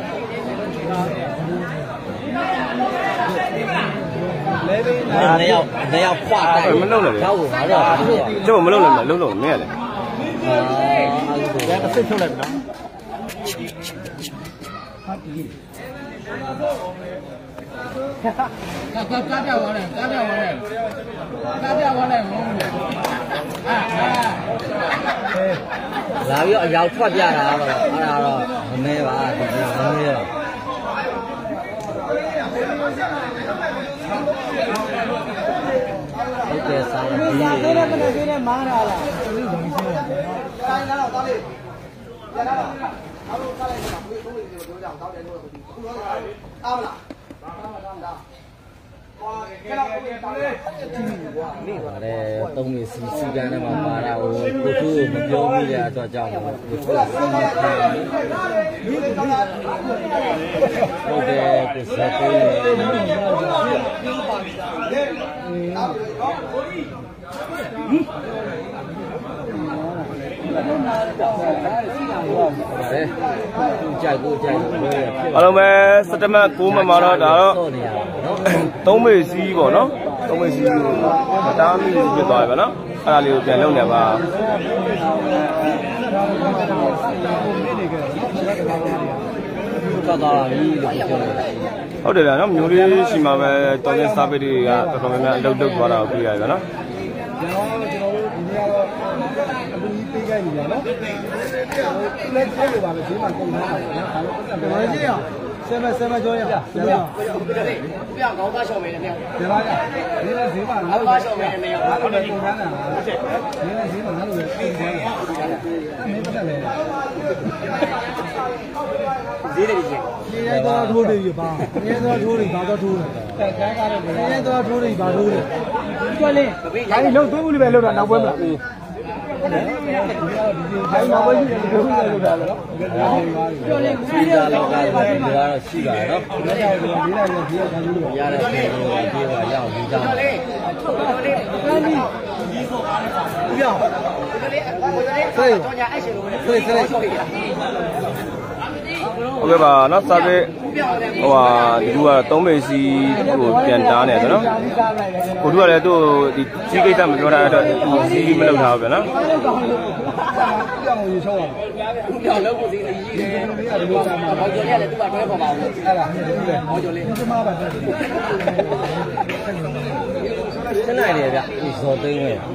နေရောက်နေရောက်ဖွာတိုင်မလုံးလည်းတော့ငါတော့ကျုပ်မလုံးလည်းမလုံးလုံးမင်းရလေအာဒါအစစ်ထုတ်လိုက်ပြီနော်ဟာဒီကာကာကာပြဝါလဲကာပြဝါလဲကာပြဝါလဲမဟုတ်ဘူးအာလာပြီးအရောက်ထွက်ပြတာတော့အဲ့ဒါတော့မမဲပါဒီမမဲတော့ဟုတ်ကဲ့ဆောင်းဒီဒါနဲ့မနဲ့နဲ့မားတာလားဒီလိုမျိုးရှင်းတယ်တိုင်းလာတော့တားလေးပြန်လာတော့အားလုံးစားလိုက်တာကိုယ်သုံးလေးကိုပြောကြအောင်တောင်းတယ်လို့ဆိုပြီးအခုတော့အားမလားနေပါတယ်သုံးမိစီစီကန်းထဲမှာပါတာကိုကိုသူ့ကိုမပြောဘူးလေအတော့ကြောင်းကိုသူ့ကိုဟုတ်တယ်ကိုစက်ပေးတယ်ကြိုက်ကိုကြိုက်အားလုံးပဲစတမတ်ကိုမမှာတော့ဒါတော့သုံးမေစီးပေါ့နော်သုံးမေစီးကိုမတားမိဖြစ်သွားပြီပေါ့နော်အဲ့ဒါလေးကိုပြန်လုပ်နေပါတော့တော့ပြီလို့ပြောတယ်ဟုတ်တယ်ဗျာနော်မျိုးလေးရှိမှာပဲတော်တဲ့စားပိတ်တွေကတော်တော်များများအလုပ်လုပ်သွားတာကိုတွေ့ရတယ်ဗျာနော်ကျွန်တော်တို့ကျွန်တော်တို့ဒီနေ့ကတော့အလူကြီးပေးခဲ့ပြီဗျာနော်လက်ကျဲလိုပါပဲဒီမှာကုန်ထားတာဗျာဒါလို့ပတ်သက်တယ်ကြီးအောင်ဆယ်မဆယ်မကျော်ရအောင်ပြအောင်ပြအောင်ခေါင်းသားရှော့မယ်နဲ့ပြပါကြဒီနေ့ဈေးမှာငါတို့ရှော့မယ်နဲ့ငါတို့လည်းကုန်ထားတာဒီနေ့ဈေးမှာငါတို့လည်းပြင်ထားတယ်မင်းပတ်သက်လေဈေးတွေကြီးနေရတော့ထိုးတွေပြပါနေရတော့ထိုးတွေဘာတော့ထိုးလဲတန်းကားတော့နေရတော့ထိုးတွေဘာထိုးလဲကျွတ်လင်းဒါကြီးလှုပ်သွင်းမှုလေးပဲလှုပ်တာနောက်ပွဲမလားအဲ့နောက်ပွဲရှိတယ်ဘယ်လိုလဲလို့ဒါလည်းနော်ပြောလေစီးတာတော့ကလည်းဒီကတော့ရှိပါတော့ဒီလိုက်ဒီလိုက်ဒီရောက်ခံလို့ရတယ်ဒီလိုဒီကရောက်ပြီးသားလေပြောဆေးဆေးဆေးဟုတ်ကဲ့ပါနော်စာပေဟိုဟာဒီလူကတော့သုံးမေစီကိုပြန်တားနေတယ်နော်ကိုတို့ကလည်းသူ့ဒီကြီးကိစ္စမပြောတာတော့စီးမလုပ်ထားဘူးဗျာနော်ပြောင်းရေချောင်းပြောင်းလို့ကိုစီးကြီးတယ်ဒီလိုကမှာဘောကျော်လေးကလည်းသူ့ကတွဲပေါ်ပါဘူးအဲ့ဒါဘောကျော်လေးဒီမှာပါတဲ့စနိုင်တယ်ဗျဒီဇော်သိန်းဝင်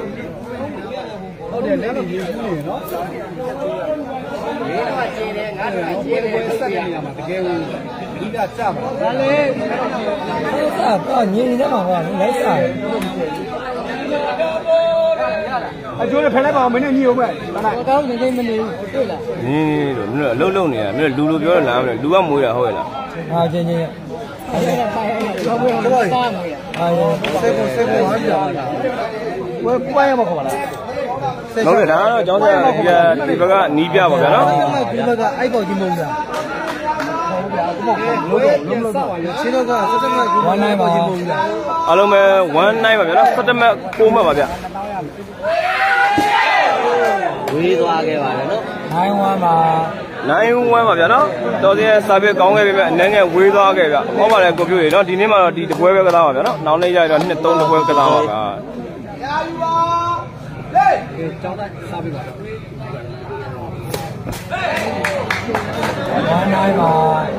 ဟုတ်တယ်လက်နေရေးဘူးနေနော်ဒီတော့ကျင်းတယ်ငါတို့ကကျင်းတယ်ဆက်နေရမှာတကယ်ကိုဒီကကြပါဒါလေအဲ့ဒါတော့ညင်နေမှာဟောလိုက်စားအကျိုးနဲ့ဖယ်လိုက်ပါဦးမင်းနဲ့ညီအောင်မဲ့ဘာကောင်းနေနေမနေဘူးတွေ့လားနင်းတို့မင်းတို့အလုံးလုံးနေတာမင်းတို့လူလိုပြောရလားမင်းတို့လူကမွေးရဟုတ်ရဲ့လားဟာချင်းချင်းအဲ့ဒါပိုင်တော့ဘယ်လိုစားမလဲဟာစေကိုစေကိုဟာကြာဝယ်ပိုင်ရမှာခေါ်ပါလားဟုတ်ကဲ့ဒါကတော့ကျောင်းသားဒီကဒီဘက်ကနီးပြပါဗျာနော်ဒီဘက်ကအိုက်ပေါ်ကြီးမုံဗျာလို့လို့လို့ရှင်းတော့ကစက်စက်ကကိုဝမ်းနိုင်ပါကြီးမုံဗျာအားလုံးပဲဝမ်းနိုင်ပါဗျာနော်စက်တမက်ကိုမှတ်ပါဗျာဝေးသွားခဲ့ပါတယ်နော်နိုင်ဝမ်းပါနိုင်ဝမ်းပါဗျာနော်တော်စင်းစာပေကောင်းခဲ့ပြီဗျအနေနဲ့ဝေးသွားခဲ့ဗျဟောပါလေကွန်ပျူတာနော်ဒီနေ့မှတော့ဒီတပွဲပဲကစားပါဗျာနော်နောက်နေ့ကျတော့နှစ်သုံးတပွဲကစားပါဗျာရာယူပါဟေးကျောင်းသားစားပြီပါဝမ်းနိုင်ပါ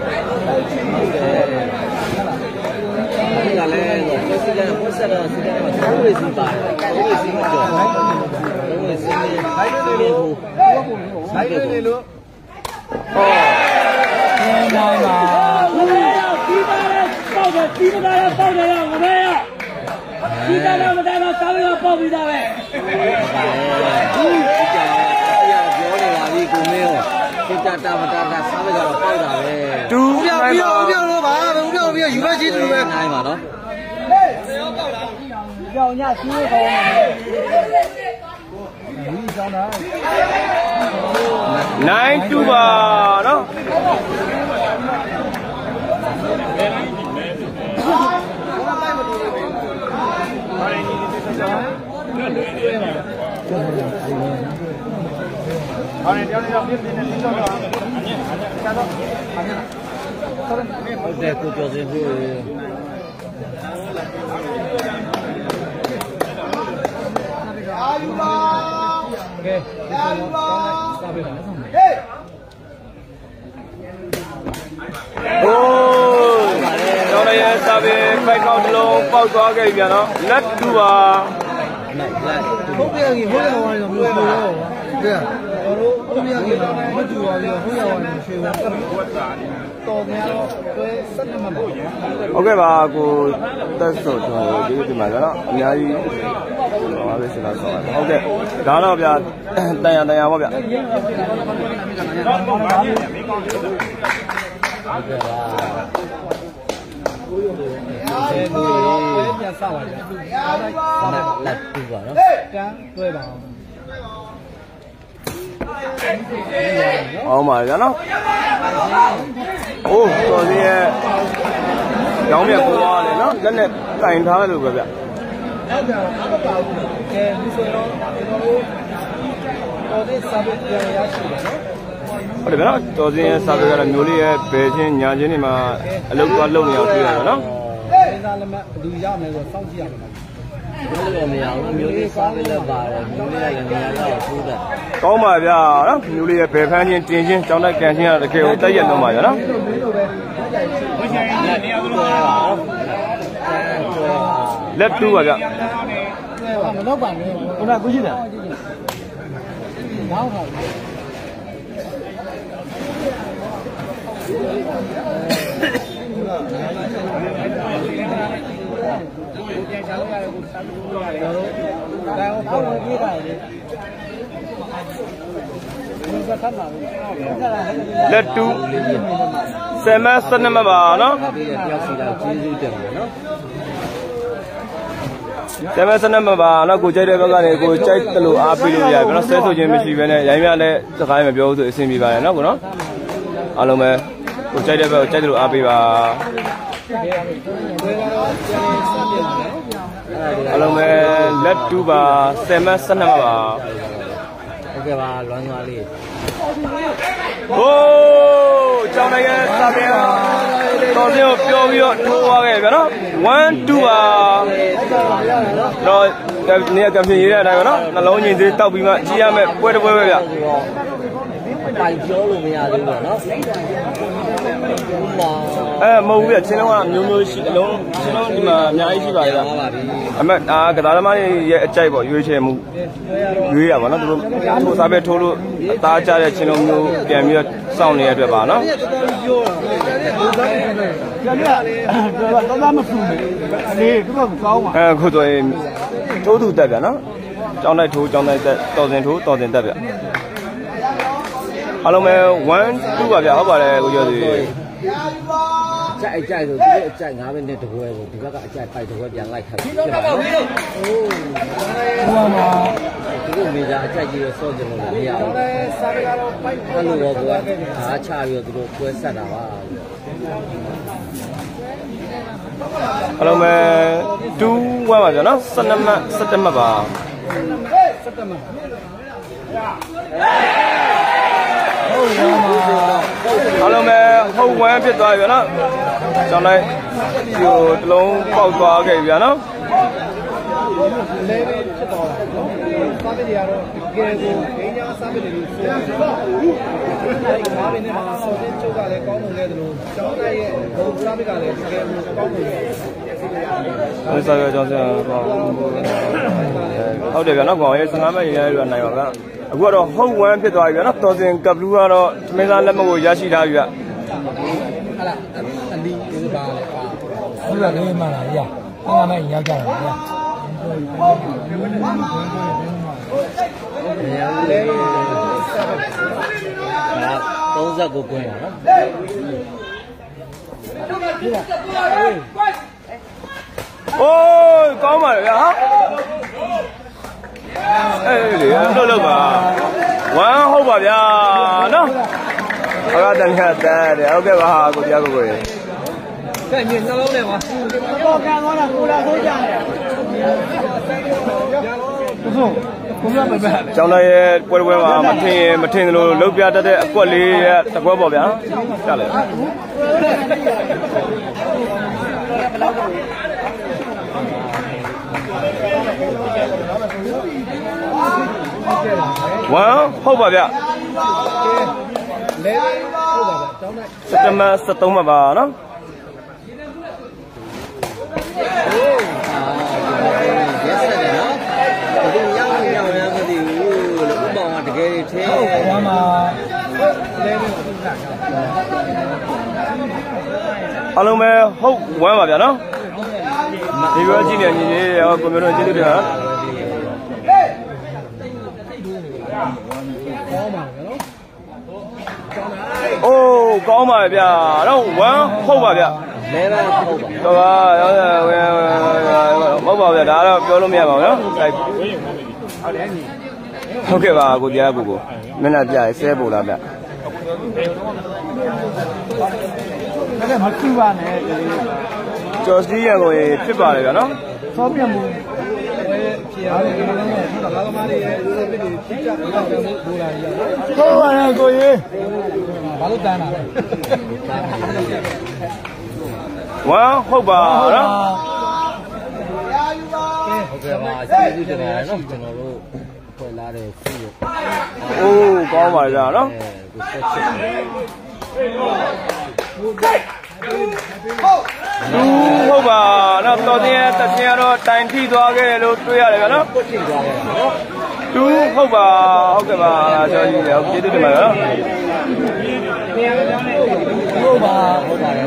ဒီကလည်းဆိုစီကံပို့ဆက်တော့စီကံမှာသုံးဝေစီပါတယ်သုံးဝေစီမကျော်သုံးဝေစီနေခိုင်းနေလို့ခိုင်းနေလို့ဟောနိုင်ပါဒီပါလေပေါက်တယ်ဒီပါလေပေါက်တယ်ရောငမဲရဒီကလည်းမတိုင်းတော့စားပြီးတော့ပေါက်ပြီးသားပဲဟုတ်ဒီကြာရပြောနေပါပြီကိုမင်းရောစစ်တာတာမတာတာစားပြီးတော့ပေါက်တာပဲတူပြောင်းပြောင်းပြောင်းလို့ပါဦးပြောင်းပြောင်းယူမကြီးတူပဲနိုင်ပါနော်ဟေးရောပေါက်လာကြောင်ညစီးခေါ်နေဒီကြောင်တာနိုင်တူပါနော်好嘞，聊聊聊，别别别，你说说，加到， ဟုတ်တယ်ကိုကျော်စင်တို့အာယူပါကဲအာယူပါစားပေးပါဟေးโอ้ကျောင်းရရဲ့စာပေဖိုက်ကောက်တစ်လုံးပေါက်သွားခဲ့ပြန်တော့လက်တူပါဟုတ်ကဲ့ကြီးဟိုးရဝါရောမျိုးမျိုးရောကဲတော်တို့ဟုတ်ရကြီးလားမတူပါဘူးဟိုးရဝါရောရွှေဝါတော်ကြတော့တွဲစက်နေမှာပေါ့ဟုတ်ကဲ့ပါကိုတက်ဆိုတော့ဒီဒီမှာကတော့အများကြီးဟောပဲစလာဆောဟုတ်ကဲ့ဒါတော့ဗျာတန်ရတန်ရပါဗျာဟုတ်ကဲ့ပါအဲသူရောပြန်ဆောက်ပါဗျာလက်တူပါနော်တန်းတွဲပါအောင်ပါဗျာနော်အိုးတော်စင်းရဲ့ရောင်းမြက်ပေါ်သွားတယ်နော်လက်နဲ့ကင်ထားလို့ပဲဗျဟုတ်ကဲ့ဟုတ်ပါဘူးကဲဒီဆိုတော့ကျွန်တော်တို့တော်တဲ့စာပေပြန်ရရှိတယ်နော်ဟုတ်တယ်ဗျာနော်တော်စင်းရဲ့စာပေကတော့မျိုးလေးရဲ့ဘယ်ချင်းညာချင်းတွေမှာအလုပ်သွားလုပ်နေအောင်တွေ့ရတယ်နော်ဒီစားလက်မဘယ်သူရမယ်ဆိုစောင့်ကြည့်ရမယ်ဘယ်လိုမရအောင်မျိုးလေးစားပြီးလက်ပါတယ်မျိုးလေးလည်းနေရာတော့ထိုးတယ်ကောင်းပါဗျာနော်မျိုးလေးရဲ့ဘယ်ဖန်းချင်းတင်ချင်းကြောင်းတက်ကန်ချင်းရတကယ်ကိုတက်ရက်တော့ပါဗျာနော်လက်တူပါဗျာမတော့ပါနဲ့ခုနကကိုရှိတယ်ဘောင်းပါပြန်ချောင်းရတယ်ကိုစားလို့ရတယ်တော့ဒါတော့ပေါ်ပြေးတာလေလက်တူဆယ်မစနမပါနော်ဒီတယောက်စီတော့ကျေးဇူးတင်တယ်နော်ဆယ်မစနမပါနော်ကိုကြိုက်တဲ့ဘက်ကနေကိုကြိုက်တယ်လို့အားပေးလို့ရတယ်နော်ဆဲဆိုခြင်းမရှိဘဲနဲ့ရိုင်းရလည်းစကားမပြောဘူးဆိုအဆင်ပြေပါတယ်နော်ကိုနော်အားလုံးပဲကိုကြိုက်တဲ့ဘက်ကိုကြိုက်တယ်လို့အားပေးပါအလုံးပဲလက်တူပါဆယ်မစနမပါဟုတ်ကဲ့ပါလွမ်းသွားလေးဟိုးကျောင်းရဲ့စာပေတော်စင်းကိုပြောပြီးတော့ထိုးသွားခဲ့ဗျာနော်one twoပါတော့နေရာကံပြင်ရေးတဲ့အတိုင်းပဲနော်နှလုံးကြီးသေးတောက်ပြီးမှကြီးရမယ်ပွဲတစ်ပွဲပဲဗျာပိုင်ပြောလို့မရသေးဘူးနော်အဲမဟုတ်ဘူးဗျချင်းလုံးကမျိုးမျိုးရှိအလုံးချင်းလုံးဒီမှာအများကြီးရှိပါရဲ့ဗျာအမက်အာကစားသမားရဲ့အကြိုက်ပေါ့ရွေးချယ်မှုရွေးရပါနော်သူတို့ထိုးစားပဲထိုးလို့အသားကျတဲ့ချင်းလုံးမျိုးပြန်ပြီးတော့စောင့်နေတဲ့အတွက်ပါနော်ကျန်ရတော့တော့မဖူးဘူးလေသူကကောင်းပါအဲခုဆိုရင်ထိုးသူတက်ဗျာနော်ကြောင်းတိုက်ထိုးကြောင်းတိုက်တက်တော်စင်ထိုးတော်စင်တက်ဗျာအားလုံးပဲone twoပါဗျာဟုတ်ပါတယ်ကိုကျော်စီကြိုက်ကြိုက်ဆိုဒီအကြိုက်ငါးမိနစ်တပွဲကိုဒီဘက်ကအကြိုက်ပိုက်တပွဲပြန်လိုက်ခတ်ဖြစ်ပါဘူး။အိုးဟိုမှာဒီလိုမေဂျာအကြိုက်ကြီးရဆော့ကြလို့မရဘူး။စားရတော့ပိုက်အဲ့လိုတော့ကအားချပြီးတော့သူတို့ပွဲဆက်တာပါ။အလုံးမဲ့တူဝမ်းပါဗျာနော်၁၂မှတ်၁၁မှတ်ပါ၁၁မှတ်အလုံးမဲ့ဟုတ်ဝမ်းဖြစ်သွားပြီဗျာနော်ကျောင်းလိုက်ဒီကိုတလုံးပေါက်သွားခဲ့ပြီဗျာနော်လဲပဲဖြစ်သွားတာနော်စားပစ်တွေကတော့တကယ်ကိုဂိမ်းညာစားပစ်တွေလို့ဆိုအဲဒီငါးပင်နဲ့မှာဆောင်းတဲ့ချုပ်ကလည်းကောင်းလို့လဲသလိုကျောင်းသားရဲ့ဘုံစားပစ်ကလည်းတကယ်ကိုကောင်းလို့လဲဟုတ်စားရကျောင်းဆရာဟုတ်တယ်ဗျာနော်ကောင်ရဲ့၁၅မှတ်ရရရနိုင်ပါဗျာအခုကတော့ဟုတ်ဝမ်းဖြစ်သွားပြီဗျာနော်တော်စင်ကပ်လူကတော့သမင်းသားလက်မကိုရရှိထားပြီဗျာဟာလားအလီဒီပါလေပါဟုတ်လားလေးမှလားဗျာအားမရောက်ကြတာဗျာလေသုံးဆက်ကိုကွင်းပါနော်โอ้ยကောင်းပါလေဗျာဟာအေးလေလှုပ်လှုပ်ပါဝမ်းဟုတ်ပါဗျာနော်အခါတန်ခါတဲ့ဟုတ်ကဲ့ပါဟာကိုပြကိုကိုရေကဲညနှလုံးနဲ့ပါပေါ်ကန်သွားတာကိုလာဆိုးကြတယ်ဟုတ်ဘုရားပဲပဲကျောင်းသားရဲ့ပွဲပွဲမှာမထင်မထင်လို့လှုပ်ပြတတ်တဲ့အကွက်လေးရဲ့တကွက်ပေါ့ဗျာကြားလေဝမ်းဟုတ်ပါဗျလဲဟုတ်ပါဗျကျောင်းသားစက်တဘာ၁၃မှာပါနော်ရက်ဆက်တယ်နော်ဒီရောက်ရောက်ရမသိဘူးလို့ဥပမာတကယ်ထင်းဟုတ်ပါမှာလဲနေအလုံးမဲ့ဟုတ်ဝမ်းပါဗျာနော်ဒီလိုကြည့်နေညီလေးရောကွန်ပျူတာကျေးဇူးတင်ပါအိုးကောင်းပါဗျာတော့ဝမ်းဟုတ်ပါဗျာလဲပါဟုတ်ပါတော့ပါရောမဟုတ်ပါဗျာဒါတော့ပြောလို့မရပါဘူးနော်ဟုတ်ကဲ့ပါကိုပြားကိုကိုမျက်နှာပြရဲဆဲပို့လားဗျဒါကမကူပါနဲ့ကျော်စည်းရကိုဖြစ်ပါလေဗျာနော်သောပြမှုဖြစ်ရတယ်ဒီလိုမျိုးဟုတ်လားငါကမားလေးရဲ့ဒီလိုဖြစ်နေဖြစ်ကြတော့တယ်ဘူလာကြီးဟုတ်ပါရဲ့ကိုကြီးဘာလို့တန်းတာလဲဝမ်းဟုတ်ပါနော်ဟုတ်ကဲ့ပါကျေးဇူးတင်ပါတယ်နော်ကျွန်တော်တို့ဖွယ်လာတဲ့စီးရအိုးကောင်းပါကြနော်ကိုဆက်ချစ်ဟုတ်ပါနော်တော်တင်ရဲ့တခြင်းကတော့တိုင်ထိသွားခဲ့တယ်လို့တွေ့ရတယ်ဗျာနော်ထိသွားတယ်နော်တူဟုတ်ပါဟုတ်ကဲ့ပါကျော်ကြီးလည်းကျေးဇူးတင်ပါတယ်နော်ဟုတ်ပါဟုတ်ပါတယ်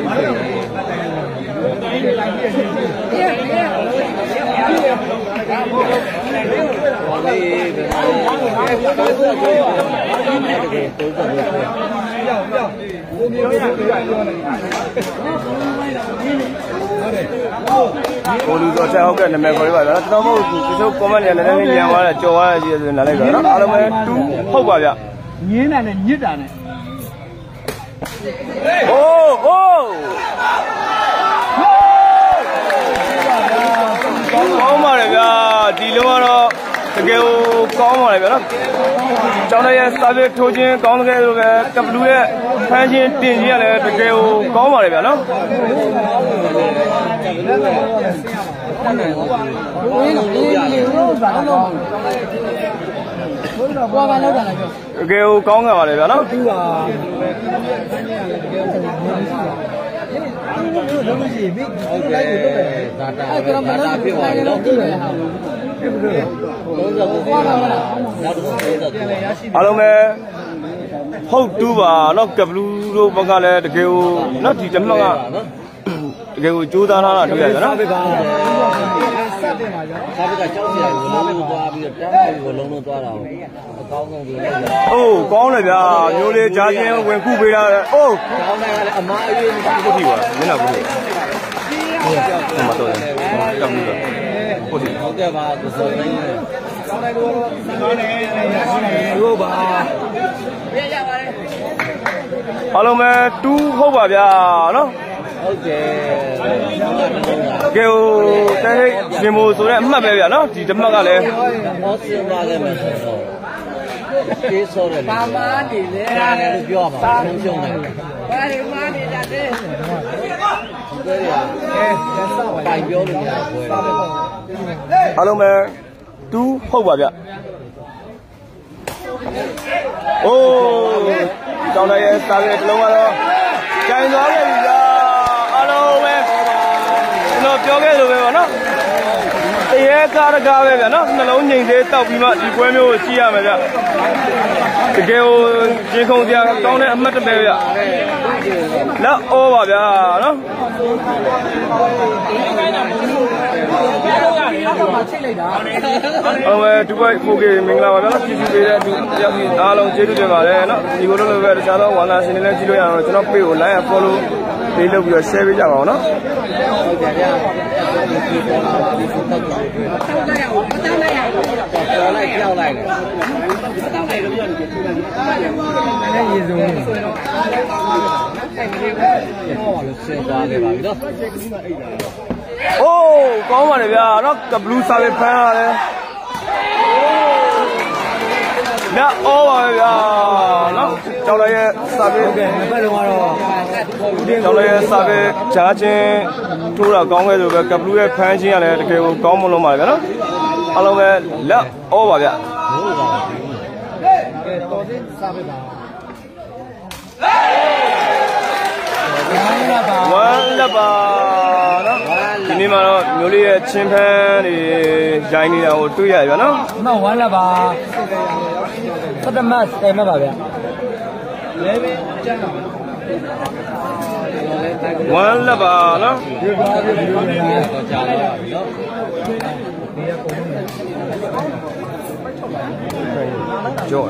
ကိုလူတော့ဆက်ဟုတ်ကဲ့နာမည်ခေါ်ရပါဗျာတော်မဟုတ်ဒီလို comment တွေလည်းနည်းနည်းညံသွားတယ်ကြော်သွားတယ်ကြီးဆိုနားလိုက်ပါနော်အားလုံးပဲတူဟုတ်ပါဗျညင်းတာနဲ့ညစ်တာနဲ့အိုးအိုးကောင်းပါလေဗျာဒီလုံးကတော့တကယ်ကိုကောင်းပါလေဗျာနော်ကျောင်းရဲ့စာပေထိုးခြင်းကောင်းတဲ့လိုပဲကပလူရဲ့ဖမ်းခြင်းတင်ခြင်းကလည်းတကယ်ကိုကောင်းပါလေဗျာနော်ဘိုးလုံးလေးလေးလို့ပါတော့ဘိုးတော့ဘွားပါလောက်တာလားပြောတကယ်ကိုကောင်းကြပါလေဗျာနော်တူပါလုံးမရှိပြီဟုတ်ကဲ့ဒါတာဒါတာပြပါတော့တူတယ်ဟာသုံးဆက်ကိုပြောတာနောက်တစ်ခုသုံးဆက်ပြန်လဲရရှိအားလုံးပဲဟုတ်တူပါနော်ကပလူတို့ဘက်ကလည်းတကယ်ကိုနော်ဒီတမကတကယ်ကိုကြိုးစားထားတာတွေ့ရတယ်နော်ဆက်တင်ပါကြောစားပစ်ကကြောက်စရာကိုလုံးလုံးသွားပြီးတော့တန်းပြီးကိုလုံးလုံးသွားတာကိုကောင်းဆုံးလို့အိုးကောင်းတယ်ဗျာမျိုးလေးကြားချင်းဝင်ခုပေးတာအိုးကောင်းတယ်ကလည်းအမားအရေးမရှိကိုတီပါမင်းလားကိုတီဟိုမှာတော့ကပ်ပြီးတော့ကိုတီဟုတ်တယ်ပါကိုစောနေတယ်တို့ပါအားလုံးပဲတူးဟုတ်ပါဗျာနော်ဟုတ်တယ်ကဲဟိုတဲဟိတ်ရှင်မို့ဆိုတဲ့အမှတ်ပဲဗျာနော်ဒီတစ်မှတ်ကလည်းဟောစင်ပါလည်းမဆိုတော့ကျေးစောတယ်ပါမားနေလေဒါလည်းပြောပါဆုံးရှုံးတယ်ပါရီမားနေတယ်တဲ့ဒီကတိုင်ပြောလို့မရဘူးအားလုံးပဲတူးဟုတ်ပါဗျအိုးကျောင်းသားရဲ့စာပြေတစ်လုံးကတော့ကျိုင်သွားခဲ့ပြီဗျာအားလုံးပဲကျွန်တော်ပြောခဲ့လို့ပဲပေါ့နော်တရေကားတကားပဲဗျာနော်နှလုံးငိမ်သေးတောက်ပြီးမှဒီပွဲမျိုးကိုကြည့်ရမယ်ဗျတကယ်ကိုရှင်းခုံစရာကောင်းတဲ့အမှတ်တပဲဗျလက်ဩပါဗျာနော်အော်ဝဲဒူဘိုင်ဖိုကေမင်္ဂလာပါဗျာနော်ပြည်သူတွေရဲ့အတူရောက်ပြီးအားလုံးကျေးဇူးတင်ပါတယ်နော်ဒီလိုလိုပဲတခြားသောဝါလာစင်တွေလည်းကြည့်လို့ရအောင်ကျွန်တော် page ကို like and follow ပေးလုပ်ပြီးတော့ share ပေးကြပါဦးနော်ဟုတ်တယ်ဗျာဒီပေါ်လာပါဒီဖုန်းတော့တောင်းလိုက်ရအောင်တောင်းလိုက်ရအောင်တောင်းလိုက်ကြောက်လိုက်တယ်တောင်းလိုက်လို့ပြောနေတယ်လည်းရေစုံနေတယ်ဆင်းသွားတယ်ပါပြီနော်အိုးကောင်းပါလေဗျာနော်ကဘလူးစာပဲဖမ်းရတယ်လက်ဩပါပဲဗျာနော်ကျောင်းလိုက်ရဲ့စာပဲဟုတ်ကဲ့နှစ်ဖက်လုံးကတော့ကျောင်းလိုက်ရဲ့စာပဲဂျားချင်းထိုးတာကောင်းခဲ့ဆိုပဲကဘလူးရဲ့ဖမ်းချင်းရလည်းတကယ်ကိုကောင်းမလို့ပါလေဗျာနော်အားလုံးပဲလက်ဩပါဗျာဟုတ်ပါဘူးကဲတော်စင်းစာပဲပါဝမ်းလက်ပါနော်ဒီနေ့မှာတော့မျိုးလေးရဲ့ချင်းဖန်းတွေရိုင်းနေတာကိုတွေ့ရပြီနော်ဒီမှာဝမ်းလက်ပါသတ္တမတ်ဆယ်မတ်ပါဗျာလဲပဲကျန်တော့ဝမ်းလက်ပါနော်ဒီပါပြီဒီလိုတော့ကြာလာပြီနော်ကြောက်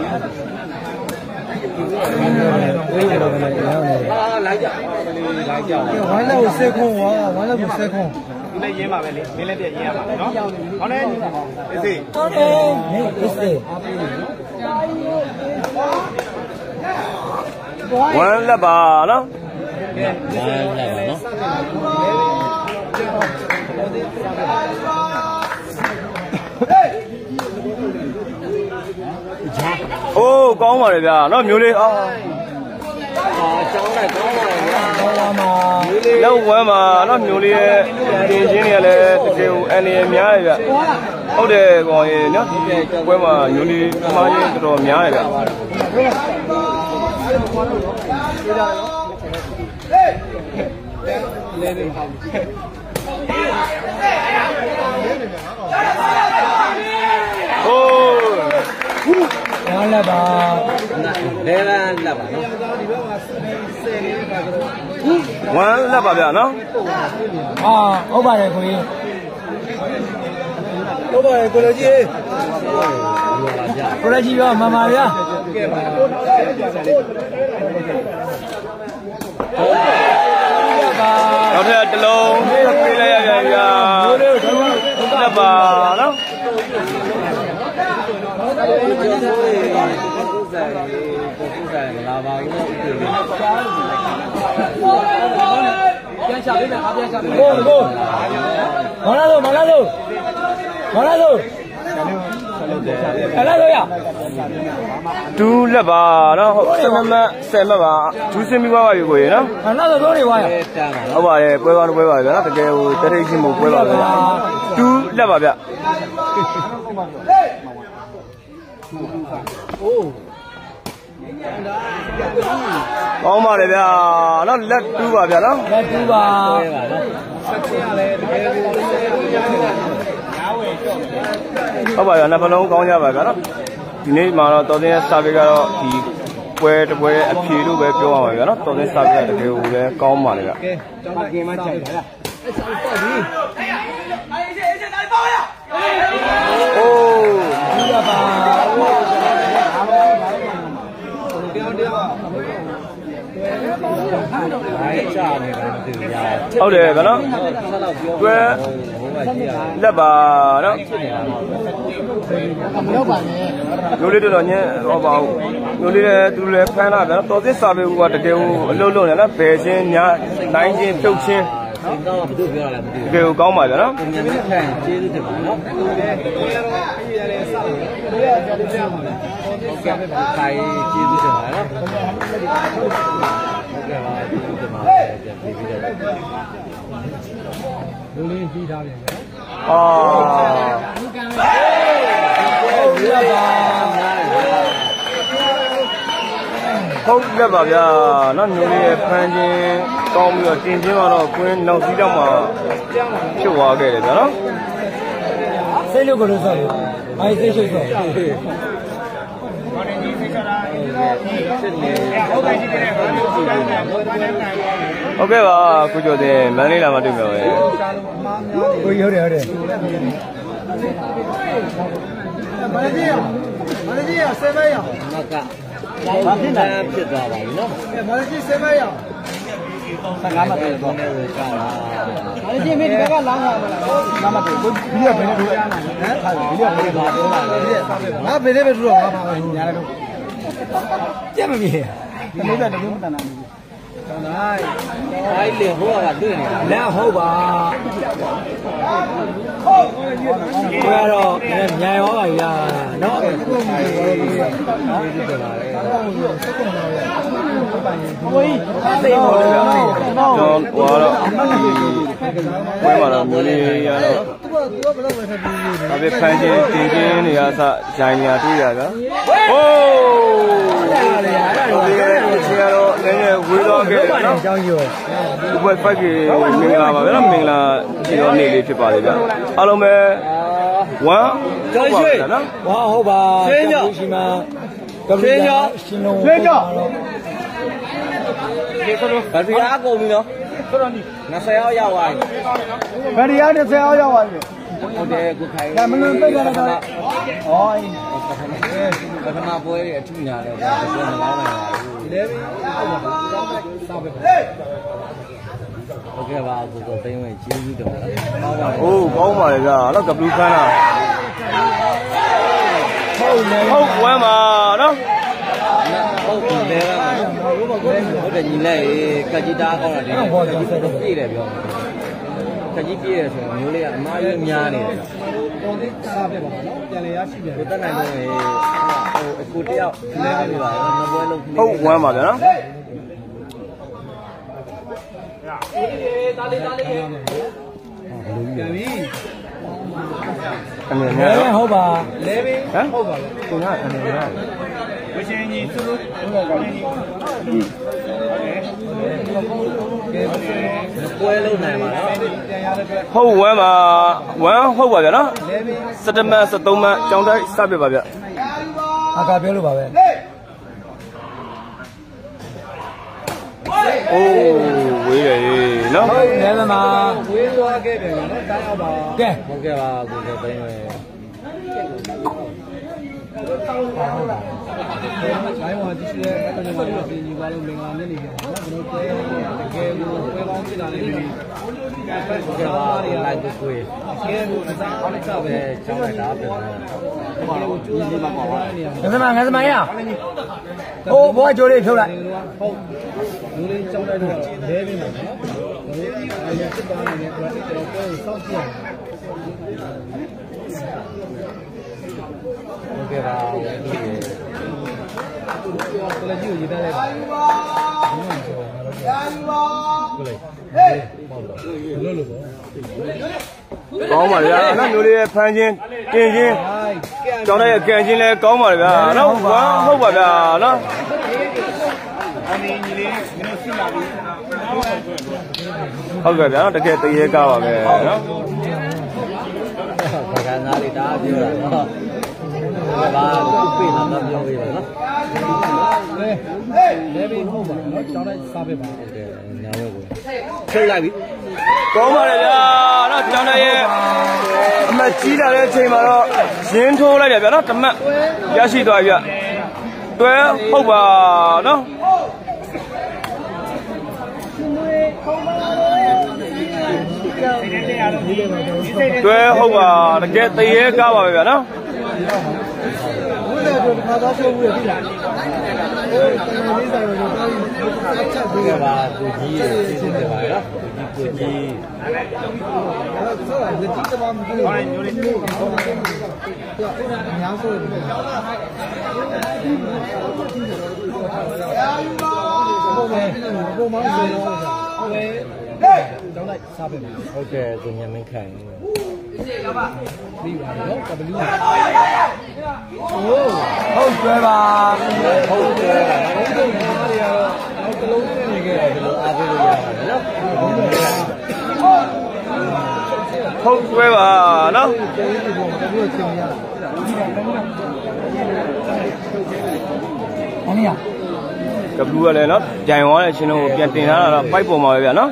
啊，来家，来家。 完了我塞空我，完了我塞空。 你来演嘛呗，你你来点演嘛，喏。好嘞，谢谢。 好嘞，谢谢。 完了吧，喏。 完了吧，喏。 အိုးကောင်းပါလေဗျာနော်မျိုးလေးအော်အာကျောင်းလိုက်ကောင်းပါလေဗျာကောင်းပါမှာလောက်ဝမ်းမှာနော်မျိုးလေးရဲ့တင်ချင်းတွေကလည်းတကယ်ကိုအန်ရများတယ်ဗျဟုတ်တယ်ကောင်ရေနော်ဒီပွဲမှာမျိုးလေးမှားရင်တော်တော်များတယ်ဗျလေလေโอ้ဝမ်းလက်ပါလဲလန်းလက်ပါနော်ဝမ်းလက်ပါဗျာနော်ဟာဟုတ်ပါတယ်ကိုကြီးဟုတ်ပါတယ်ကိုလည်းကြီးကိုလည်းကြီးရောမှန်ပါဗျာနောက်ထပ်တစ်လုံးပြေးလိုက်ရပြန်ဗျာလက်ပါနော်ကျော်စိုးရေပုဂ္ဂိုလ်ပုဂ္ဂိုလ်လာပါဘူးနော်ပြန်ချပေးမယ်ငါပြန်ချပေးမယ်ကိုကိုမလာလို့မလာလို့မလာလို့အဲ့လိုရဒူးလက်ပါနော်ဟုတ်ဆယ်မတ်ဆယ်မတ်ပါဒူးစင်းပြီးသွားပါပြီကိုရေနော်အဲ့တော့တော့နေဝါရဟုတ်ပါတယ်ပွဲကောင်းပွဲပါဗျာနော်တကယ်ဟိုတထိတ်ချင်းမို့ပွဲပါဗျာဒူးလက်ပါဗျအိုးကောင်းပါလေဗျာနော်လက်တူးပါဗျာနော်လက်တူးပါဆက်ချင်းရလဲတကယ်ကိုဟုတ်ပါဗျာနှစ်ဖလုံးကောင်းကြပါဗျာနော်ဒီနေ့မှာတော့တော်တဲ့စာပေကတော့ဒီပွဲတစ်ပွဲအဖြေလို့ပဲပြောရမှာဗျာနော်တော်တဲ့စာပေကတကယ်ကိုလည်းကောင်းပါလေဗျာကဲကျောင်းကင်မချိုက်ပါလားအဲ့ဆောက်တော့ဒီအေးအေးအေးတိုင်းပေါ့ရအိုးဒီပါချနေတယ်မသိဘူးညာဟုတ်တယ်ဗျာနော်တွဲလက်ပါနော်မရောက်ပါနဲ့မျိုးလေးတော့ညင်းဟောပါဘူးမျိုးလေးလည်းသူလည်းဖမ်းလာဗျာနော်တော်သစ်စာပေကတကယ်ကိုအလုပ်လုပ်နေနော်ဘယ်ချင်းညာနိုင်ချင်းပြုတ်ချင်းစိတ်တော့ဘယ်သူပြောရလဲမသိဘူးတကယ်ကိုကောင်းပါဗျာနော်ကိုမြင်မြင်ခံကျေးဇူးတင်ပါနော်ဟုတ်ကဲ့ခိုင်ကျေးဇူးတင်ပါနော်ဟုတ်ကဲ့ပါကျေးဇူးတင်ပါပြန်ပြီးပြီးတော့လူလေးကြီးထားပြန်ဗျာအာဟုတ်လက်ပါဗျာနော်မျိုးလေးရဲ့ဖမ်းခြင်းကောင်းပြီးတော့တင်ချင်းတော့ကွင်းနောက်စီးတော့မှဖြစ်သွားခဲ့တယ်ဗျာနော်စိတ်လို့ကလို့ဆိုတယ်မိုင်းစိတ်ရှိဆိုစစ်နေဟုတ်ကဲ့ကြည့်တယ်ဟုတ်ကဲ့ပါကိုကျော်တင်မန္တလေးလာမှတွေ့မယ်ပဲကိုကြီးဟုတ်တယ်ဟုတ်တယ်မန္တလေးရမန္တလေးရဆယ်ပဲရမကဘာဖြစ်လဲဖြစ်သွားပါပြီနော်မန္တလေးဆယ်ပဲရဆယ်ငါးမှတ်တော့နေရတာမန္တလေးမိဒီဘက်ကလောင်းလာမလားငါမတွေ့ဘူးဒီကဘယ်နဲ့တွေ့ဟမ်ဒီကဘယ်နဲ့ပါပြောလာလဲငါဘယ်နဲ့ပဲတွေ့တော့ငါပါပဲညာလည်းတော့ကြက်မမြင်ဒီလိုပဲတကူမတန်တာဘူးတောင်းလိုက်အဲ့လေဟိုကတွေ့နေတာလက်ဟုတ်ပါဘယ်တော့ညာရောပါရနော်ဘယ်လိုမျိုးလဲနော်ဒီလိုပဲလာတယ်ဘိုးကြီးသိပါလို့ကျွန်တော်ဟိုတော့ဝဲမှာတော့မျိုးလေးရတော့သူကသူကဘယ်လိုပဲဖြစ်ပြီးဒါပဲဖန်ချင်းတင်ချင်းနေရစဂျိုင်ညာတွေ့ရကဟိုးဒီလိုချင်းရတော့လည်းဝေးတော့ခဲ့နော်အကြောင်းကြီးရောဒီဘက်ဖိုက်ကမင်္ဂလာပါဗျာမင်္ဂလာခြေတော်နေ့လေးဖြစ်ပါလေဗျာအားလုံးပဲဝမ်ကျော်ရွှေနော်ဝါဟုတ်ပါရွှေညောရှိမှာရွှေညောရှင်လုံးရွှေညောဗတ်ရီအားကုန်ပြီနော်ဆိုတော့နှစ်ဆယ်ရောက်ရောက်သွားပြီဗတ်ရီအားနှစ်ဆယ်ရောက်ရောက်သွားပြီဟုတ်တယ်ကိုခိုင်ဒါမလို့ပြတ်ကြတာဟောပထမပွဲအထူးညာတယ်ဒါကလည်းမလောင်းနိုင်ပါဘူးလေပြီဟုတ်ကဲ့ပါကိုကိုသိမ်းဝင်ကျေးဇူးတင်ပါတယ်ကောင်းပါဟိုးကောင်းပါလေဗျာတော့ကပလူခန်းလားဟုတ်လေဟုတ်ဝမ်းပါနော်ဟုတ်တယ်ဟုတ်တယ်ညီလေးကကြီးတားကောင်းတာဒီပြည့်တယ်ပြောကကြီးပြည့်တယ်ဆိုရင်မျိုးလေးကအမားကြီးများနေတယ်တော်သေးစားပြပါနော်ပြန်လေရရှိပြန်ကိုတက်နိုင်လို့ဟိုအကူတယောက်လဲနေပါတော့နှစ်ပွဲလုံးဟုတ်ဝမ်းပါဗျာနော်တားလေးတားလေးပြန်ပြီအနေနဲ့ဟုတ်ပါလဲပြီဟမ်ဟုတ်ပါလေကိုကအနေနဲ့ဝရှင်ကြီးသူတို့ဟုတ်ကောင်းကြီးပွဲလုံးနိုင်ပါနော်ဟုတ်ဝမ်းပါဝမ်းဟုတ်ပါဗျာနော်စက်တမန်စက်သုံးမန်ကြောင်းတိုက်စပြပါဗျအကာပြောလို့ပါပဲအိုးဝေးရည်နော်ဟုတ်တယ်မမဝေးသွားခဲ့တယ်နော်တားရပါကဲဟုတ်ကဲ့ပါကိုယ်ကသိနေလိုင်းဝါကြည့်ရတဲ့အခါကျတော့ဒီညီပါလုံးမင်္ဂလာနေ့နေပြန်နော်ကျွန်တော်ပွဲတကယ်ကိုပွဲကောင်းဖြစ်လာနေပြီဟုတ်ကဲ့ပါလိုက်ကိုကိုတကယ်ကိုအစားအားချပဲကျောင်းလိုက်တာပြန်တယ်ဟိုကိုကျိုးစီမှာပါပါငါစမငါစမရဟိုဘောကျိုးလေးထုတ်လိုက်ဟုတ်လူလေးကျောင်းလိုက်တော့လဲပြီးမှာနော်အဲဒီစစ်သားနေတဲ့အတွက်ကျွန်တော်ပွဲကိုစောင့်ကြည့်ရဟုတ်ကဲ့ပါတလက်ကြီးကိုရေးထားလိုက်ပါလို့လို့ကောင်းပါလေဗျာနော်မျိုးလေးရဲ့ဖမ်းခြင်းတင်ခြင်းကျောင်းတဲ့ရဲ့ကန်ခြင်းလည်းကောင်းပါလေဗျာနော်ဝမ်းဟုတ်ပါဗျာနော်အနေညီလေးမင်းတို့ရှိလာပြီဟုတ်ကဲ့ဗျာတကယ်တရေကားပါပဲနော်ဘာကနားလေးဒါပြောတာနော်ဘာလို့ပြေးလာတော့ပြောရအောင်နော်လေလေဘီဟုတ်ပါနော်ကျောင်းလိုက်စားပေးပါဟုတ်တယ်ညာဘက်ကိုချိန်လိုက်ပြီကောင်းပါလေဗျာနော်ကျောင်းတဲ့ရဲ့အမကြီးလာတဲ့အချိန်မှာတော့ရင်းထိုးလိုက်တယ်ဗျာနော်တမတ်ရရှိသွားပြီဗျတွဲဟုတ်ပါနော်တွဲဟုတ်ပါတကယ်တရေကားပါပဲဗျာနော်ဝိလာတို့ခါသားရှုံးပြီးပြီလားဟိုတမန်လေးဆိုင်တော့တားချက်ပေးပါကိုကြီးရဲ့စီစဉ်တယ်ပါနော်ကိုကြီးဆောရဒီတမန်ကြီးဟိုညိုလေးမျိုးအများဆုံးဘုမေဘုမေဆိုတော့ဟုတ်လေတောင်းလိုက်စားပဲဟုတ်ကဲ့သူညမင်းခံရပါပြီးပါတော့ W ဟုတ်ကျွဲပါဟုတ်ကျွဲပါဟုတ်တယ်ဒီမှာတွေကတော့နောက်တစ်လုံးနဲ့နေခဲ့တယ်ဒီလိုအားပေးလို့ရတယ်နော်ဟုတ်ကျွဲပါနော်ကျေးဇူးပါဘယ်လိုချင်းရလဲအမေရကဘလူးကလည်းနော်ဂျိုင်ဝါတဲ့ချင်းတို့ပြန်တင်ထားတာတော့ပိုက်ပေါ်မှာပဲဗျာနော်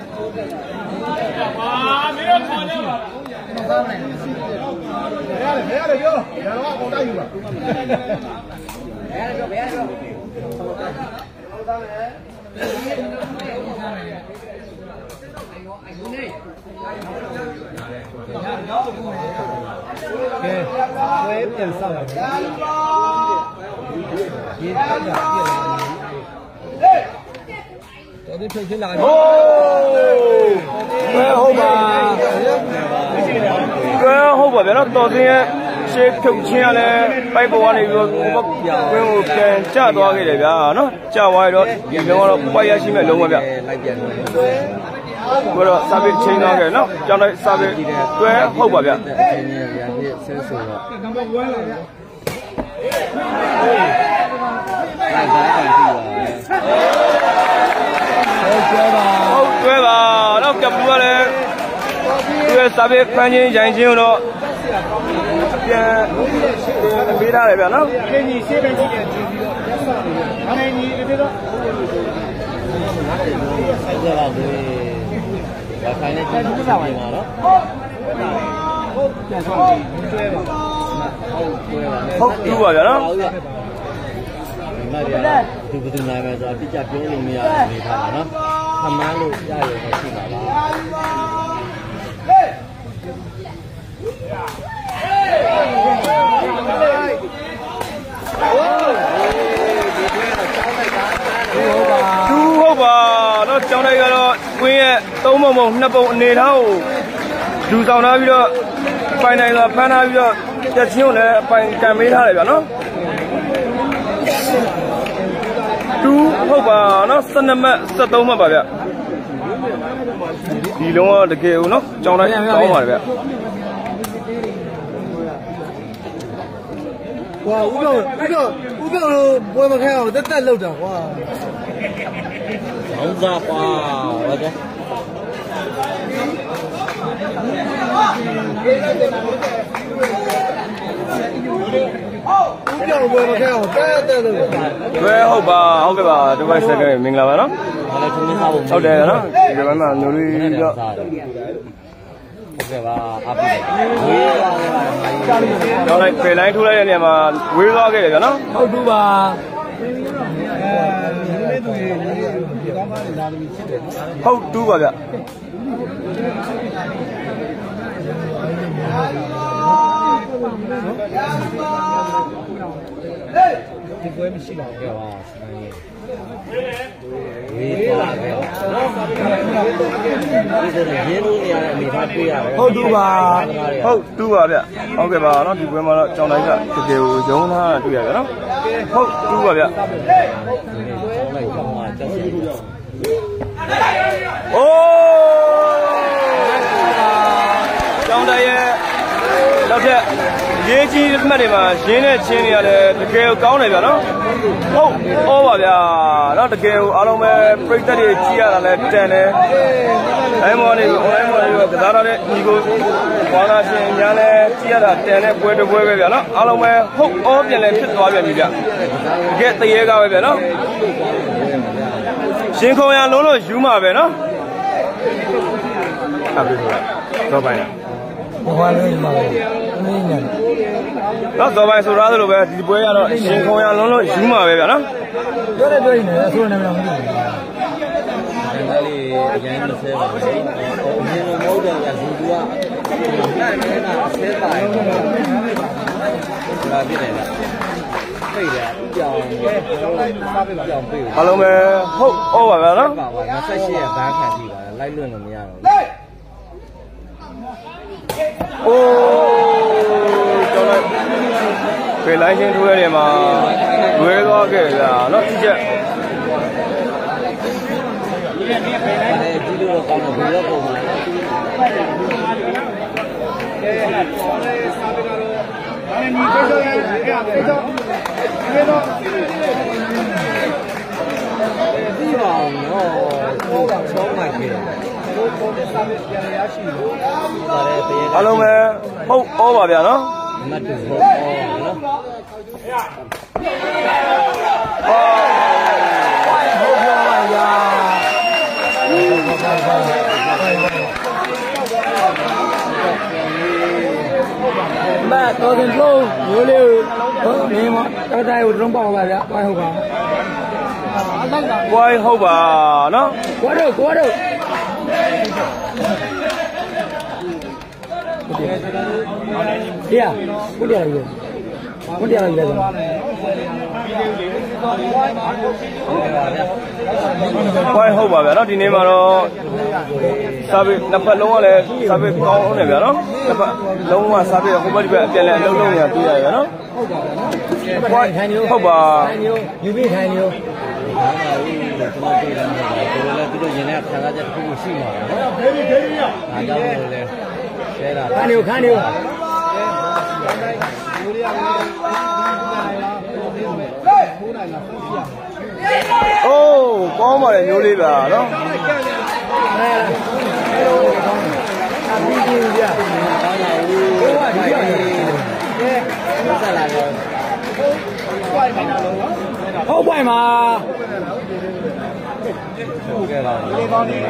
ဘယ်ရလဲပြောရတော့ပေါ်တိုက်ယူပါဘယ်ရလဲပြောဘယ်ရလဲပြောဟုတ်သားမယ်ကဲဝဲပြန်ဆောက်ပါဒီတက်တာပြည့်လာတယ်တော်သေးဖြစ်လာပြီဟိုးဘယ်ဟုတ်ပါကဲဟုတ်ပါဗျာနော်တော်စင်းရဲ့ရှေ့ဖြုတ်ချင်းကလည်းပိုက်ပေါ်ကနေပြီးတော့ဘက်ကွင်းကိုပြန်ကျသွားခဲ့တယ်ဗျာနော်ကျသွားရတော့ဒီလုံးကတော့ပိုက်ရရှိမဲ့လုံးပါဗျာလိုက်ပြန်တယ်ကိုတော့စာပေချင်းသွားခဲ့နော်ကြောင်းလိုက်စာပေတွဲဟုတ်ပါဗျာအချင်းကြီးရပြည့်ဆဲဆိုတော့နံပါတ်ဝဲလာဗျာလိုက်သားကန်ကြည့်ပါဟုတ်ကျွဲပါဟုတ်ကျွဲပါတော့ကပ်ဘူးကလည်းသူရဲ့စာပေဖန်ချင်းရိုင်ချင်းတော့ပြန်ပေးထားတယ်ဗျာနော်ခင်းကြီးရှေ့ဘက်ကြီးနဲ့ကြည့်ပြီးတော့ရက်ဆောက်နေတယ်။အနေကြီးဒီတော့ဆက်ကြပါသေး။ဘာခိုင်းလဲကြည့်ကြပါမယ်နော်။ဟုတ်ပြန်ဆောက်ကြည့်ကျွဲပါ။ဟုတ်ကျွဲပါ။ဟုတ်တူပါဗျာနော်။ဒီမှာဒီဘယ်သူနိုင်မယ်ဆိုအတိအကျပြောလို့မရဘူးနေထားတာနော်။ခမန်းလို့ကြားရုံနဲ့ရှိပါလား။ဟေးတူဟုတ်ပါတော့ကျောင်းလိုက်ကတော့ကွင်းရဲ့သုံးပုံပုံနှစ်ပုံအနေထားကိုဒူဆောင်ထားပြီးတော့ပိုင်နိုင်တော့ဖမ်းထားပြီးတော့ပြက်ချင်းကိုလည်းအပိုင်ကံပေးထားတယ်ဗျာနော်တူဟုတ်ပါနော်ဆယ်နှစ်မှတ်ဆယ်သုံးမှတ်ပါဗျဒီလုံးကတကယ်ဦးနော်ကျောင်းလိုက်ကောင်းပါတယ်ဗျဝါဦးပြောဦးပြောဦးပြောလို့ပွဲမခဲအောင်တက်တက်လောက်တာကွာ好杂花，我的。 ဦးပြောင်းပွဲမခဲအောင်တက်တက်လို့တွဲဟုတ်ပါဟုတ်ကဲ့ပါဒီဘက်ဆက်ကမင်္ဂလာပါနော်ဟာလည်းချင်းစားဖို့ဟုတ်တယ်နော်ဒီဘက်မှာမျိုးလေးတော့ဟုတ်ကဲ့ပါအပိဝေးသွားခဲ့ပါတော့လိုက်ဖယ်လိုင်းထိုးလိုက်တဲ့နေရာမှာဝေးသွားခဲ့တယ်ဗျာနော်ဟုတ်တူပါအဲသူရေဒီကောင်းပါလေလာလို့ဖြစ်တယ်ဟုတ်တူပါဗျဒီပွဲမရှိပါဘူးကဲပါဝေးသွားခဲ့ပါဒီဆိုရင်ရင်းလို့နေရတဲ့အနေထားတွေ့ရတယ်ဟုတ်တူပါဟုတ်တူပါဗျဟုတ်ကဲ့ပါနော်ဒီပွဲမှာတော့ကြောင်တိုင်းကတကယ်ကိုရုံးထားတာတွေ့ရတယ်နော်ဟုတ်တူပါဗျကြောင်လိုက်ကြောင်မှာချက်စီအိုးကြောင်တိုင်းရဲ့နောက်ထပ်ရေးကြီးမှတ်တွေမှာရင်းနဲ့ချင်းတွေရတယ်တကယ်ကောင်းတယ်ဗျာနော်ဟုတ်ဩပါဗျာနော်တကယ်အားလုံးပဲပြိတ္တတွေကြည့်ရတာလဲတန်တယ်အဲမော်နေ online မော်နေကစားရတဲ့ညီကိုဝါသာရှင်ညာလဲကြည့်ရတာတန်တဲ့ပွဲတစ်ပွဲပဲဗျာနော်အားလုံးပဲဟုတ်ဩပြန်လဲဖြစ်သွားပြန်ပြီဗျတကယ်တရေကားပဲဗျာနော်ရှင်ခုံရလုံးလို့ယူမှာပဲနော်အဲ့ဒီတော့ပိုင်းဟောလေးမှာအင်းညာတော့တော့ပိုင်းဆိုရသလိုပဲဒီပွဲကတော့ရှင်ခုံရလုံးလို့ယူမှာပဲဗျာနော်ပြောတယ်ပြောရင်လည်းအဆိုးနာမည်မသိဘူးန်သားလေးအရင်မဆဲပါဘူး။ဟိုအမြင်လုံးမဟုတ်တော့ကဇူတူကနိုင်နေနာဆဲပါရင်ဒါပြည့်တယ်လား။ပြေးတယ်ကြောင်ကြောင်ပြေးတယ်အားလုံးပဲဟုတ်ဩပါဗျာနော်ပါပါ၂၈ရက်ဘန်းခံကြည့်ပါလိုက်လွတ်လို့မရတော့ဘူးအိုးကျောင်းလိုက်ဖေလိုင်းချင်းထိုးရတဲ့မှာလွဲသွားခဲ့ဗျာနော်ဒီချက်အဲဒီလိုတော့ကောင်းတော့ဘယ်တော့ပုံမှန်လဲ你别说，别别说，别说。 ဒီပါအောင်နော်တော့မှခဲ့တယ်အားလုံးပဲဟုတ်ဩပါဗျာနော်မတ်တူဟုတ်အောင်နော်ဟုတ်ပြောပါဗျာမတော်ရင်လို့ရိုးလေးဟုတ်နေမတော်တိုင်းကိုတုံးပေါပါဗျာဝိုင်းဟုတ်ပါဝိုင်းဟုတ်ပါနော်ကိုတို့ကိုတို့တရားကိုတရားရေကိုတရားရေဆိုဝိုင်းဟုတ်ပါဗျာနော်ဒီနေ့မှာတော့စာပေနှစ်ဖက်လုံးကလည်းစာပေကောင်းနေဗျာနော်နှစ်ဖက်လုံးဝစာပေဟိုဘက်ဒီဘက်အပြန်လဲအလုံးလုံးရတွေ့ရဗျာနော်ဝိုင်းဟုတ်ပါယူပြီးထိုင်နေဒါမှဦးကျွန်တော်တွေ့တယ်ဟုတ်ပါဘူးလည်းသူတို့ရင်ထဲခံစားချက်တစ်ခုခုရှိမှာပါနော်ဒေးဒေးဒေးရအားကြောင့်လို့လဲဆဲတာခါနေခါနေအိုးကောင်းပါလေမျိုးလေးဗျာနော်အပြီးကြီးပြကောင်းပါဘူးဟိုကဒီကနေ့ဆက်လာတော့ဟုတ်ပွိုင်မှာဟုတ်ကဲ့ပါဒီကောင်းနေ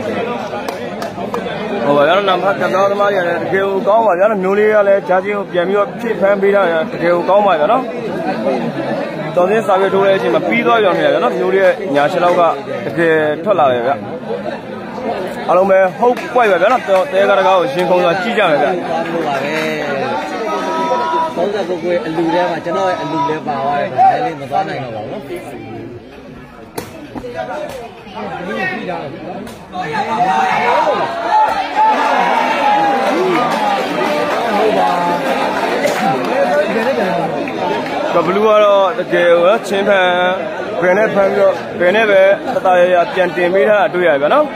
ဟိုပါဗျာနော်နံပါတ်ကတောင်းသမားကြီးရတယ်တကယ်ကိုကောင်းပါဗျာနော်မျိုးလေးကလည်းဂျာချင်းကိုပြန်ပြီးတော့ဖြည့်ဖမ်းပေးတာရတကယ်ကိုကောင်းပါဗျာနော်တော်စင်းစာရွက်ထိုးတဲ့အချိန်မှာပြီးသွားပြန်ပြီဗျာနော်မျိုးလေးရဲ့ညာရှလောက်ကတကယ်ထွက်လာတယ်ဗျာအားလုံးပဲဟုတ်ပွိုက်ပါဗျာနော်တဲကားတကားကိုရှင်ခုံစွာကြည့်ကြမယ်ဗျာသွားလို့ပါပဲသုံးဆယ်ကိုကိုအလူထဲမှာကျွန်တော်ရဲ့အလူလေးပါသွားတယ်ဒါလေးမသွားနိုင်တော့ပါဘူးကဘလူးကတော့တကယ်ကိုချင်းဖန်ဘယ်နဲ့ဖန်ပြီးတော့ဘယ်နဲ့ပဲတတရရပြန်တင်ပေးထားတာတွေ့ရဗျာနော်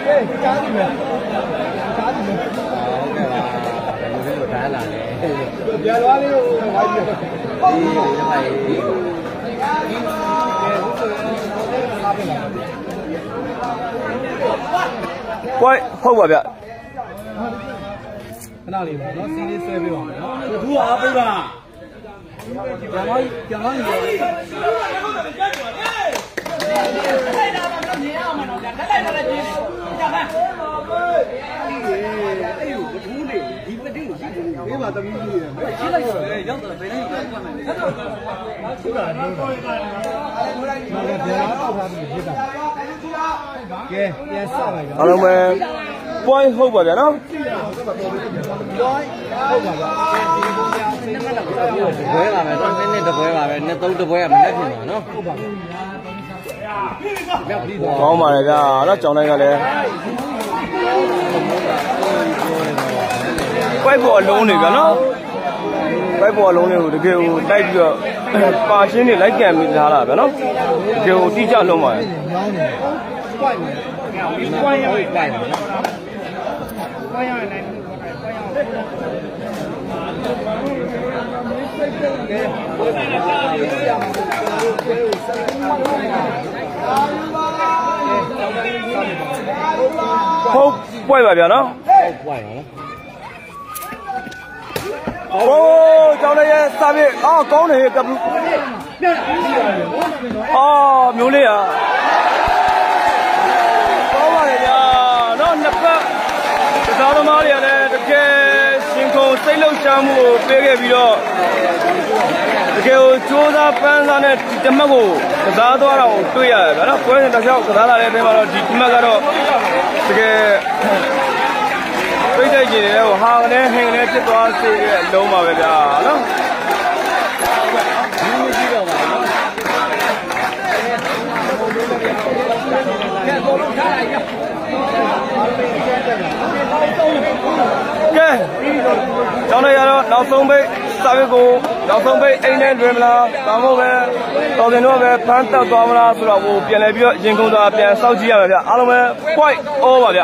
ပြန်သွားလေးကိုဝိုင်းပြဒီဒီမိုင်းဝိုင်းဟုတ်ပါဗျာခဏလေးပေါ့နော်စီးလေးဆွဲပေးပါမယ်နော်သူအားပေးပါပြန်သွားပြန်သွားနေပေးပါသမီးကြီးရေရှင်းလိုက်တော့ရောက်တော့ဘယ်နဲ့ရောက်မှန်းလဲဟုတ်တာဟုတ်တာမကပြန်လာတော့ထားပြီးဖြစ်တာကဲပြန်စပါကြအားလုံးပဲပွိုင်းဟုတ်ပါဗျာနော်ဘွဲပါမယ်တော့နည်းနည်းတပွဲပါပဲနှစ်သုံးတပွဲကမနဲ့ဖြစ်မှာနော်ဟုတ်ပါဘူးကောင်းပါလေဗျာနော်ကြောင်တိုင်းကလည်းပိုက်ပေါ်အလုံးနေဗျာနော်ပိုက်ပေါ်အလုံးလေးကိုတကယ်ကိုတိုက်ပြီးတော့ပါရှင်းနေလိုက်ကန်ပြီးထားတာဗျာနော်တကယ်ကိုတိကျလုံးပါလေပွိုင်းရပွိုင်းရနော်ဟုတ်ပွိုက်ပါဗျာနော်ပွိုင်းရနော်โอ้ကြောင်လေးရဲ့စာပြေအော်ကောင်းတယ်ကပူအော်မျိုးလေးอ่ะကောင်းပါလေဗျာနော်နှစ်ဖက်တစားသမားတွေကလည်းတကယ်ရှင်ခုံစိတ်လှုပ်ရှားမှုကိုပေးခဲ့ပြီးတော့တကယ်ကိုစူးစမ်းပန်းစားနဲ့တမတ်ကိုကစားသွားတာကိုတွေ့ရတယ်ဗျာနော်ပွဲစဉ်တစ်လျှောက်ကစားလာတဲ့အချိန်မှာတော့ဒီတမတ်ကတော့တကယ်ပြိတ္တိကျင်တွေဟိုဟာနဲ့ဟင်နဲ့ဖြစ်သွားစေတဲ့အလုံးပါပဲဗျာနော်ဒီလိုကြည့်တော့ပါနော်ကဲဘောလုံးထားလိုက်ရကဲကျောင်းရတော့နောက်ဆုံးပိတ်စာရွက်ကိုနောက်ဆုံးပိတ်အိမ်နဲ့လွင်မလားဒါမှမဟုတ်ပဲတော်တင်တော့ပဲဖမ်းတက်သွားမလားဆိုတော့ဟိုပြန်လဲပြီးတော့ရင်ကုန်သားပြန်စောက်ကြည့်ရမယ်ဗျအားလုံးပဲ point all ပါဗျ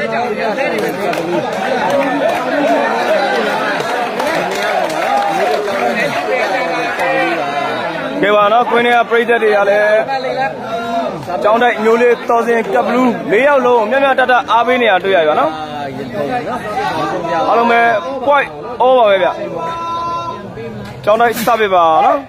ကဲပါနော်ခွင်းရပရိသတ်တွေကလည်းကျောင်းတိုက်မျိုးလေးတော်စင်ကပ်ဘလူး၄ယောက်လုံးမြတ်မြတ်တတ်တတ်အားပေးနေရတွေ့ရပါနော်အားလုံးပဲ point all ပါပဲဗျကျောင်းတိုက်စပေးပါနော်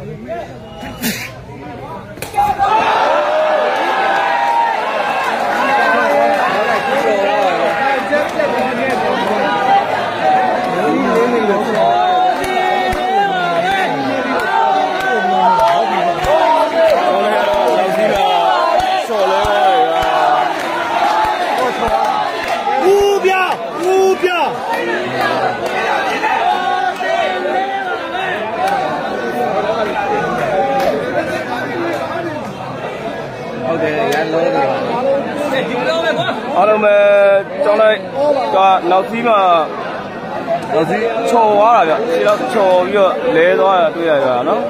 အားလုံးပဲကျောင်းလိုက်ကနောက်စီးမှာနောက်စီးချော်သွားတာဗျခြေတော့ချော်ပြီးတော့လဲသွားတာတွေ့ရကြတာနော်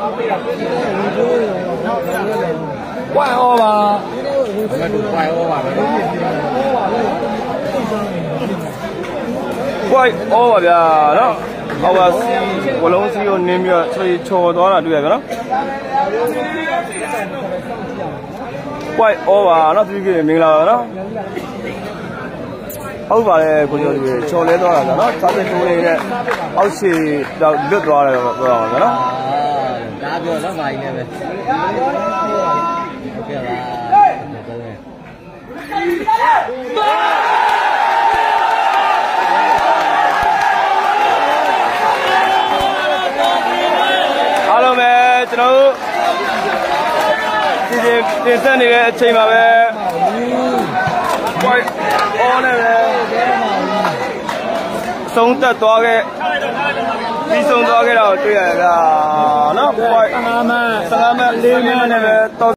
ဝိုင်းဩပါမတူဝိုင်းဩပါပဲဝိုင်းဩပါဗျာနော်ဟောပါစီဝလုံးစီကိုနင်းပြီးတော့ချော်ချော်သွားတာတွေ့ရကြနော်ဝိုင်းဩပါနော်သူကြီးမင်္ဂလာပါနော်ဟုတ်ပါတယ်ကိုကျော်ကြီးချော်လဲသွားတာဗျာနော်စားတဲ့တိုးလေးနဲ့အောက်ရှိတော့လွတ်သွားတယ်တော့ပြောအောင်ဗျာနော်ဒါပြောတော့မာကြီးနဲ့ပဲဟုတ်ကဲ့ပါအားလုံးပဲကျွန်တော်တို့ဒီတင်ဆက်နေတဲ့အချိန်မှာပဲpoint all နဲ့ပဲဆုံးသက်သွားခဲ့ပြီးဆုံးသွားခဲ့တာကိုတွေ့ရတယ်ဗျာနော် point ဆငါမဆငါမလေးများနဲ့ပဲ